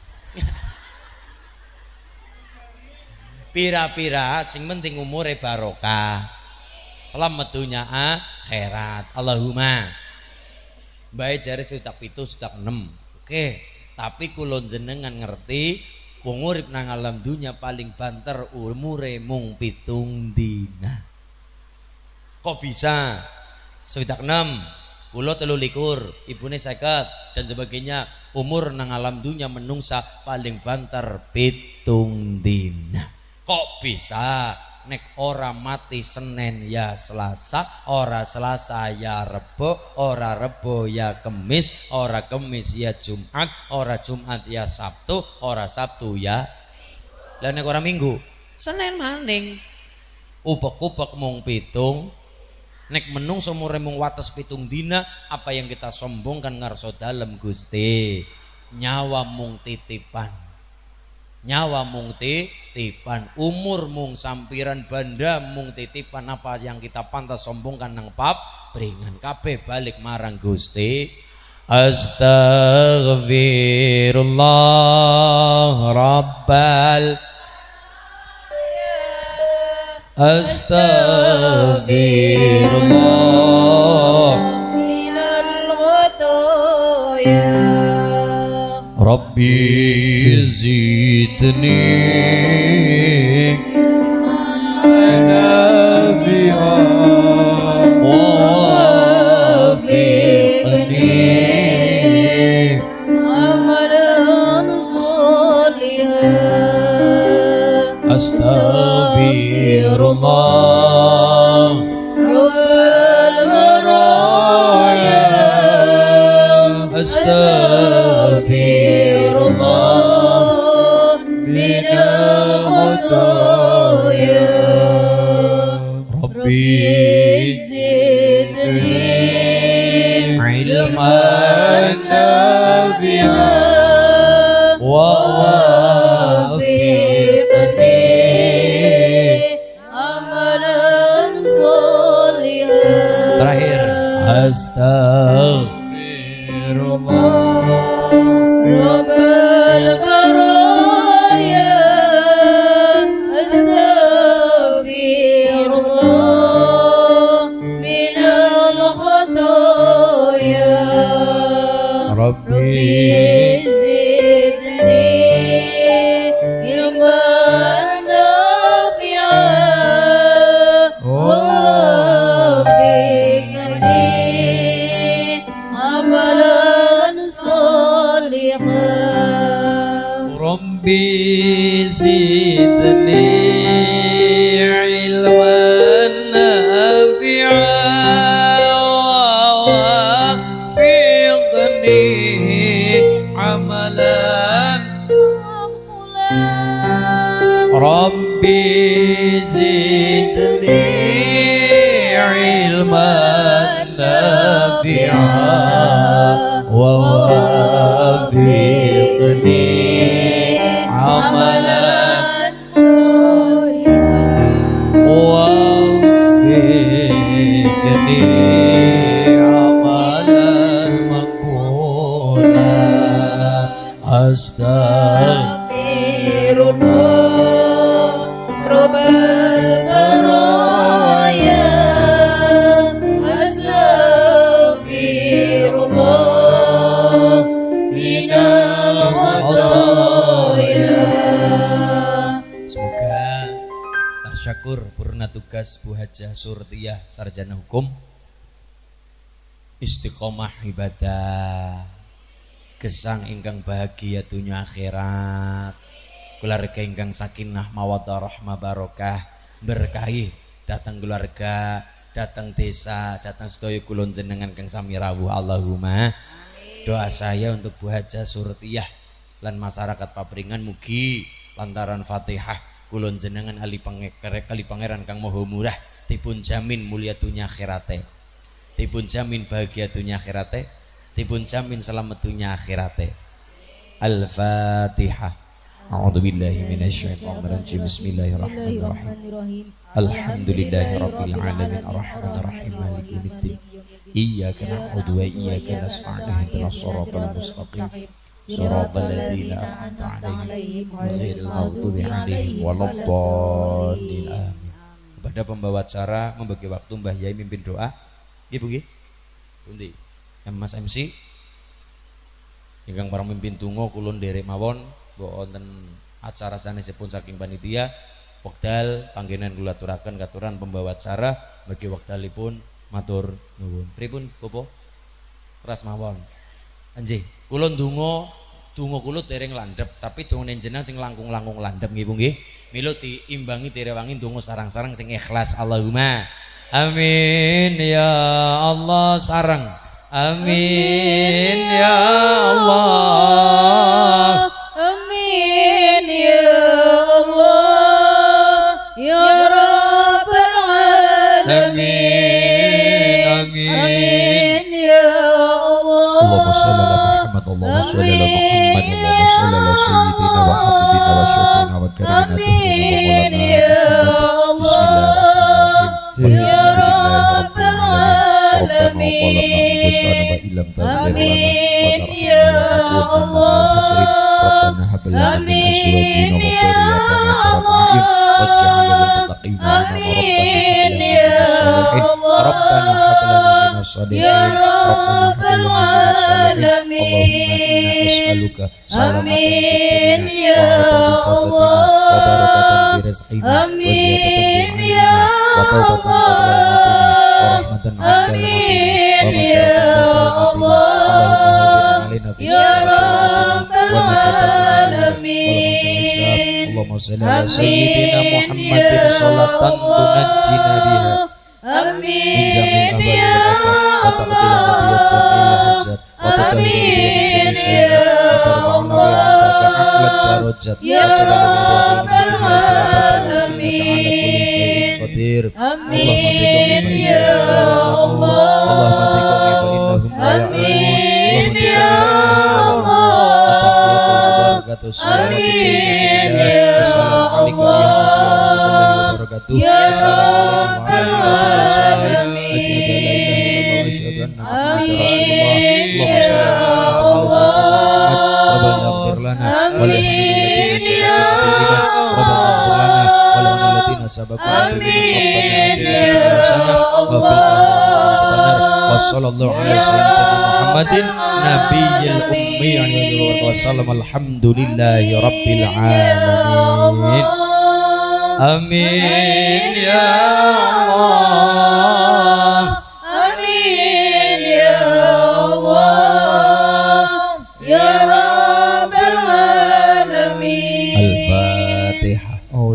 Pira-pira sing penting umure barokah. Selamat dunya akhirat. Allahumma. Bae jare sewidak 7, sewidak 6. Oke, tapi kulon jenengan ngerti wong urip nang alam dunya paling banter umure mung 7 dina. Kok bisa? Sewidak 6, kula 23, ibune 50 dan sebagainya. Umur nang alam dunya menungsa paling banter 7 dina. Kok bisa? Nek ora mati Senin ya Selasa, ora Selasa ya Rebo, ora Rebo ya Kemis, ora Kemis ya Jumat, ora Jumat ya Sabtu, ora Sabtu ya. Lah nek ora Minggu, Senin maning. Ubek-ubek mung 7. Nek menungso umure mung wates 7 dina, apa yang kita sombongkan ngarsa dalem Gusti? Nyawa mung titipan. Nyawa mung titipan, umur mung sampiran, banda mung titipan. Apa yang kita pantas sombongkan nang pabringan? Kabeh balik marang Gusti. Astaghfirullah rabbal astaghfirullah minal khotoya Rabbi zidni nafi'a wafiqni amalan salihan astaghfirullah wal baraya astaghfirullah minal khotoya Rabbi zidni ilman nafi'an wa wafiqni amalan salihan. Terakhir, astaghfirullah rabbal baraya astaghfirullah minal khotoya Rabbi zidni ilman nafi'an wa wafiqni amalan salihan Rabbi zidni ilman nafi'an wa wafiqni amalan Rabbi zidni ilman nafi'an wa wafiqni amalan salihan wafiqni amalan maqbulan astaghfirullah rabbal baraya astaghfirullah minal khotoya. Semoga syakur purna tugas Bu Hajah Surtiyah sarjana hukum istiqomah ibadah, gesang ingkang bahagia dunia akhirat, keluarga ingkang sakinah mawaddah rahmah barokah, berkahi datang keluarga, datang desa, datang sedaya kulon jenengan kang sami rawuh. Allahumma. Doa saya untuk Bu Haja Surtiyah lan masyarakat Papringan mugi lantaran Fatihah kulon jenengan ali pangeran kang maha murah dipun jamin mulia dunia akhirate, dipun jamin bahagia dunia akhirate, dipun jamin selamat dunia akhirate. Al-Fatihah. A'udzubillahi minasyaitonirrajim. Bismillahirrahmanirrahim. Alhamdulillahirabbil alamin arrahmanirrahim maliki yaumiddin. Iyyaka na'budu wa iyyaka nasta'in ihdinas shiratal mustaqim shiratal ladzina an'amta 'alaihim ghairil maghdubi 'alaihim waladdallin. Amin. Kepada pembawa acara membagi waktu Mbah Yai mimpin doa. Nggih Bu nggih. Pundi? Mas MC ingkang para mimpin tunggu kulon derek mawon wonten acara sanesipun saking panitia wekdal panggenan kula aturaken katuran pembawa acara bagi wekdalipun matur nuwun. Pripun Bapak? Ras mawon. Nggih, kula ndonga kula dereng landhep tapi dongane jenengan sing langkung-langkung landhep nggih Bu nggih. Mila diimbangi direwangi ndonga sarang-sarang sing ikhlas. Allahumma amin ya Allah sareng. Amin ya Allah. Amin ya Allah ya Rabbal alamin. Amin ya Allah. Allahumma shalli ala Muhammad, Allahumma shalli ala Muhammad, Allahumma shalli ala sayyidina wa habibina wa syafiina wa karimina Amin ya Allah ya Rabbal alamin. Amin ya Allah. Amin ya Allah. Amin ya Allah. Rabbana hab lana minas shalihin. Ya Rabbal alamin. Amin ya Allah. Amin ya Allah. Amin ya Allah ya Rabbal alamin. Allahumma shalli ala sayyidina Muhammadin sholatan tunajjina biha amin ya Allah. Amin ya Allah ya Rabbal alamin. Amin ya Allah. Amin ya Allah. Amin ya Allah ya Rabbal alamin. Amin ya Allah. Amin ya amin ya Allah. Wassallallahu ala sayyidina Muhammadin nabiyil ummi wa sallam. Alhamdulillahi rabbil alamin. Amin ya Allah. Amin ya Allah ya Rabbal alamin. Al-Fatihah.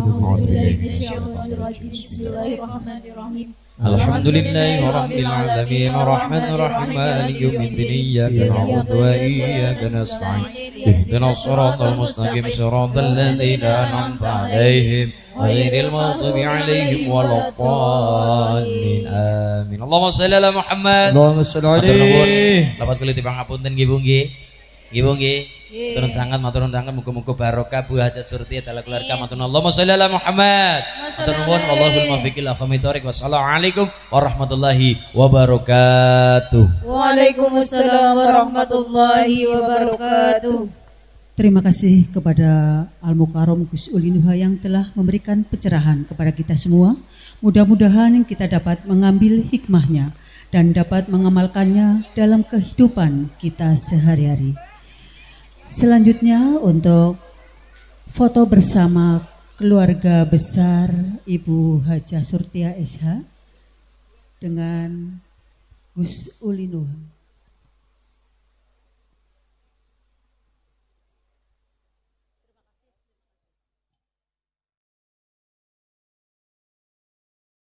Bismillahirrahmanirrahim. Alhamdulillahi rabbil alamin arrahmanir rahim maliki yaumiddin iyyaka na'budu wa iyyaka nasta'in ihdinas siratal mustaqim siratal ladzina an'amta 'alaihim ghairil maghdubi 'alaihim waladdallin. Amin. Allahumma shalli ala Muhammad. Allahumma shalli alaihi. Lapat kula dipangapunten nggih Bu nggih. Nggih Bu nggih. Turun sangat matur nuwun muga-muga barokah Bu Haja Surti adalah keluarga matur nuwun. Allahumma shalli ala Muhammad. Matur nuwun wallahul muwaffiq ila aqwamit thoriq. Wassalamualaikum warahmatullahi wabarakatuh. Waalaikumsalam warahmatullahi wabarakatuh. Terima kasih kepada Al-Mukarram Gus Ulinuha yang telah memberikan pencerahan kepada kita semua. Mudah-mudahan kita dapat mengambil hikmahnya dan dapat mengamalkannya dalam kehidupan kita sehari-hari. Selanjutnya untuk foto bersama keluarga besar Ibu Haja Surtiyah SH dengan Gus Ulinuha.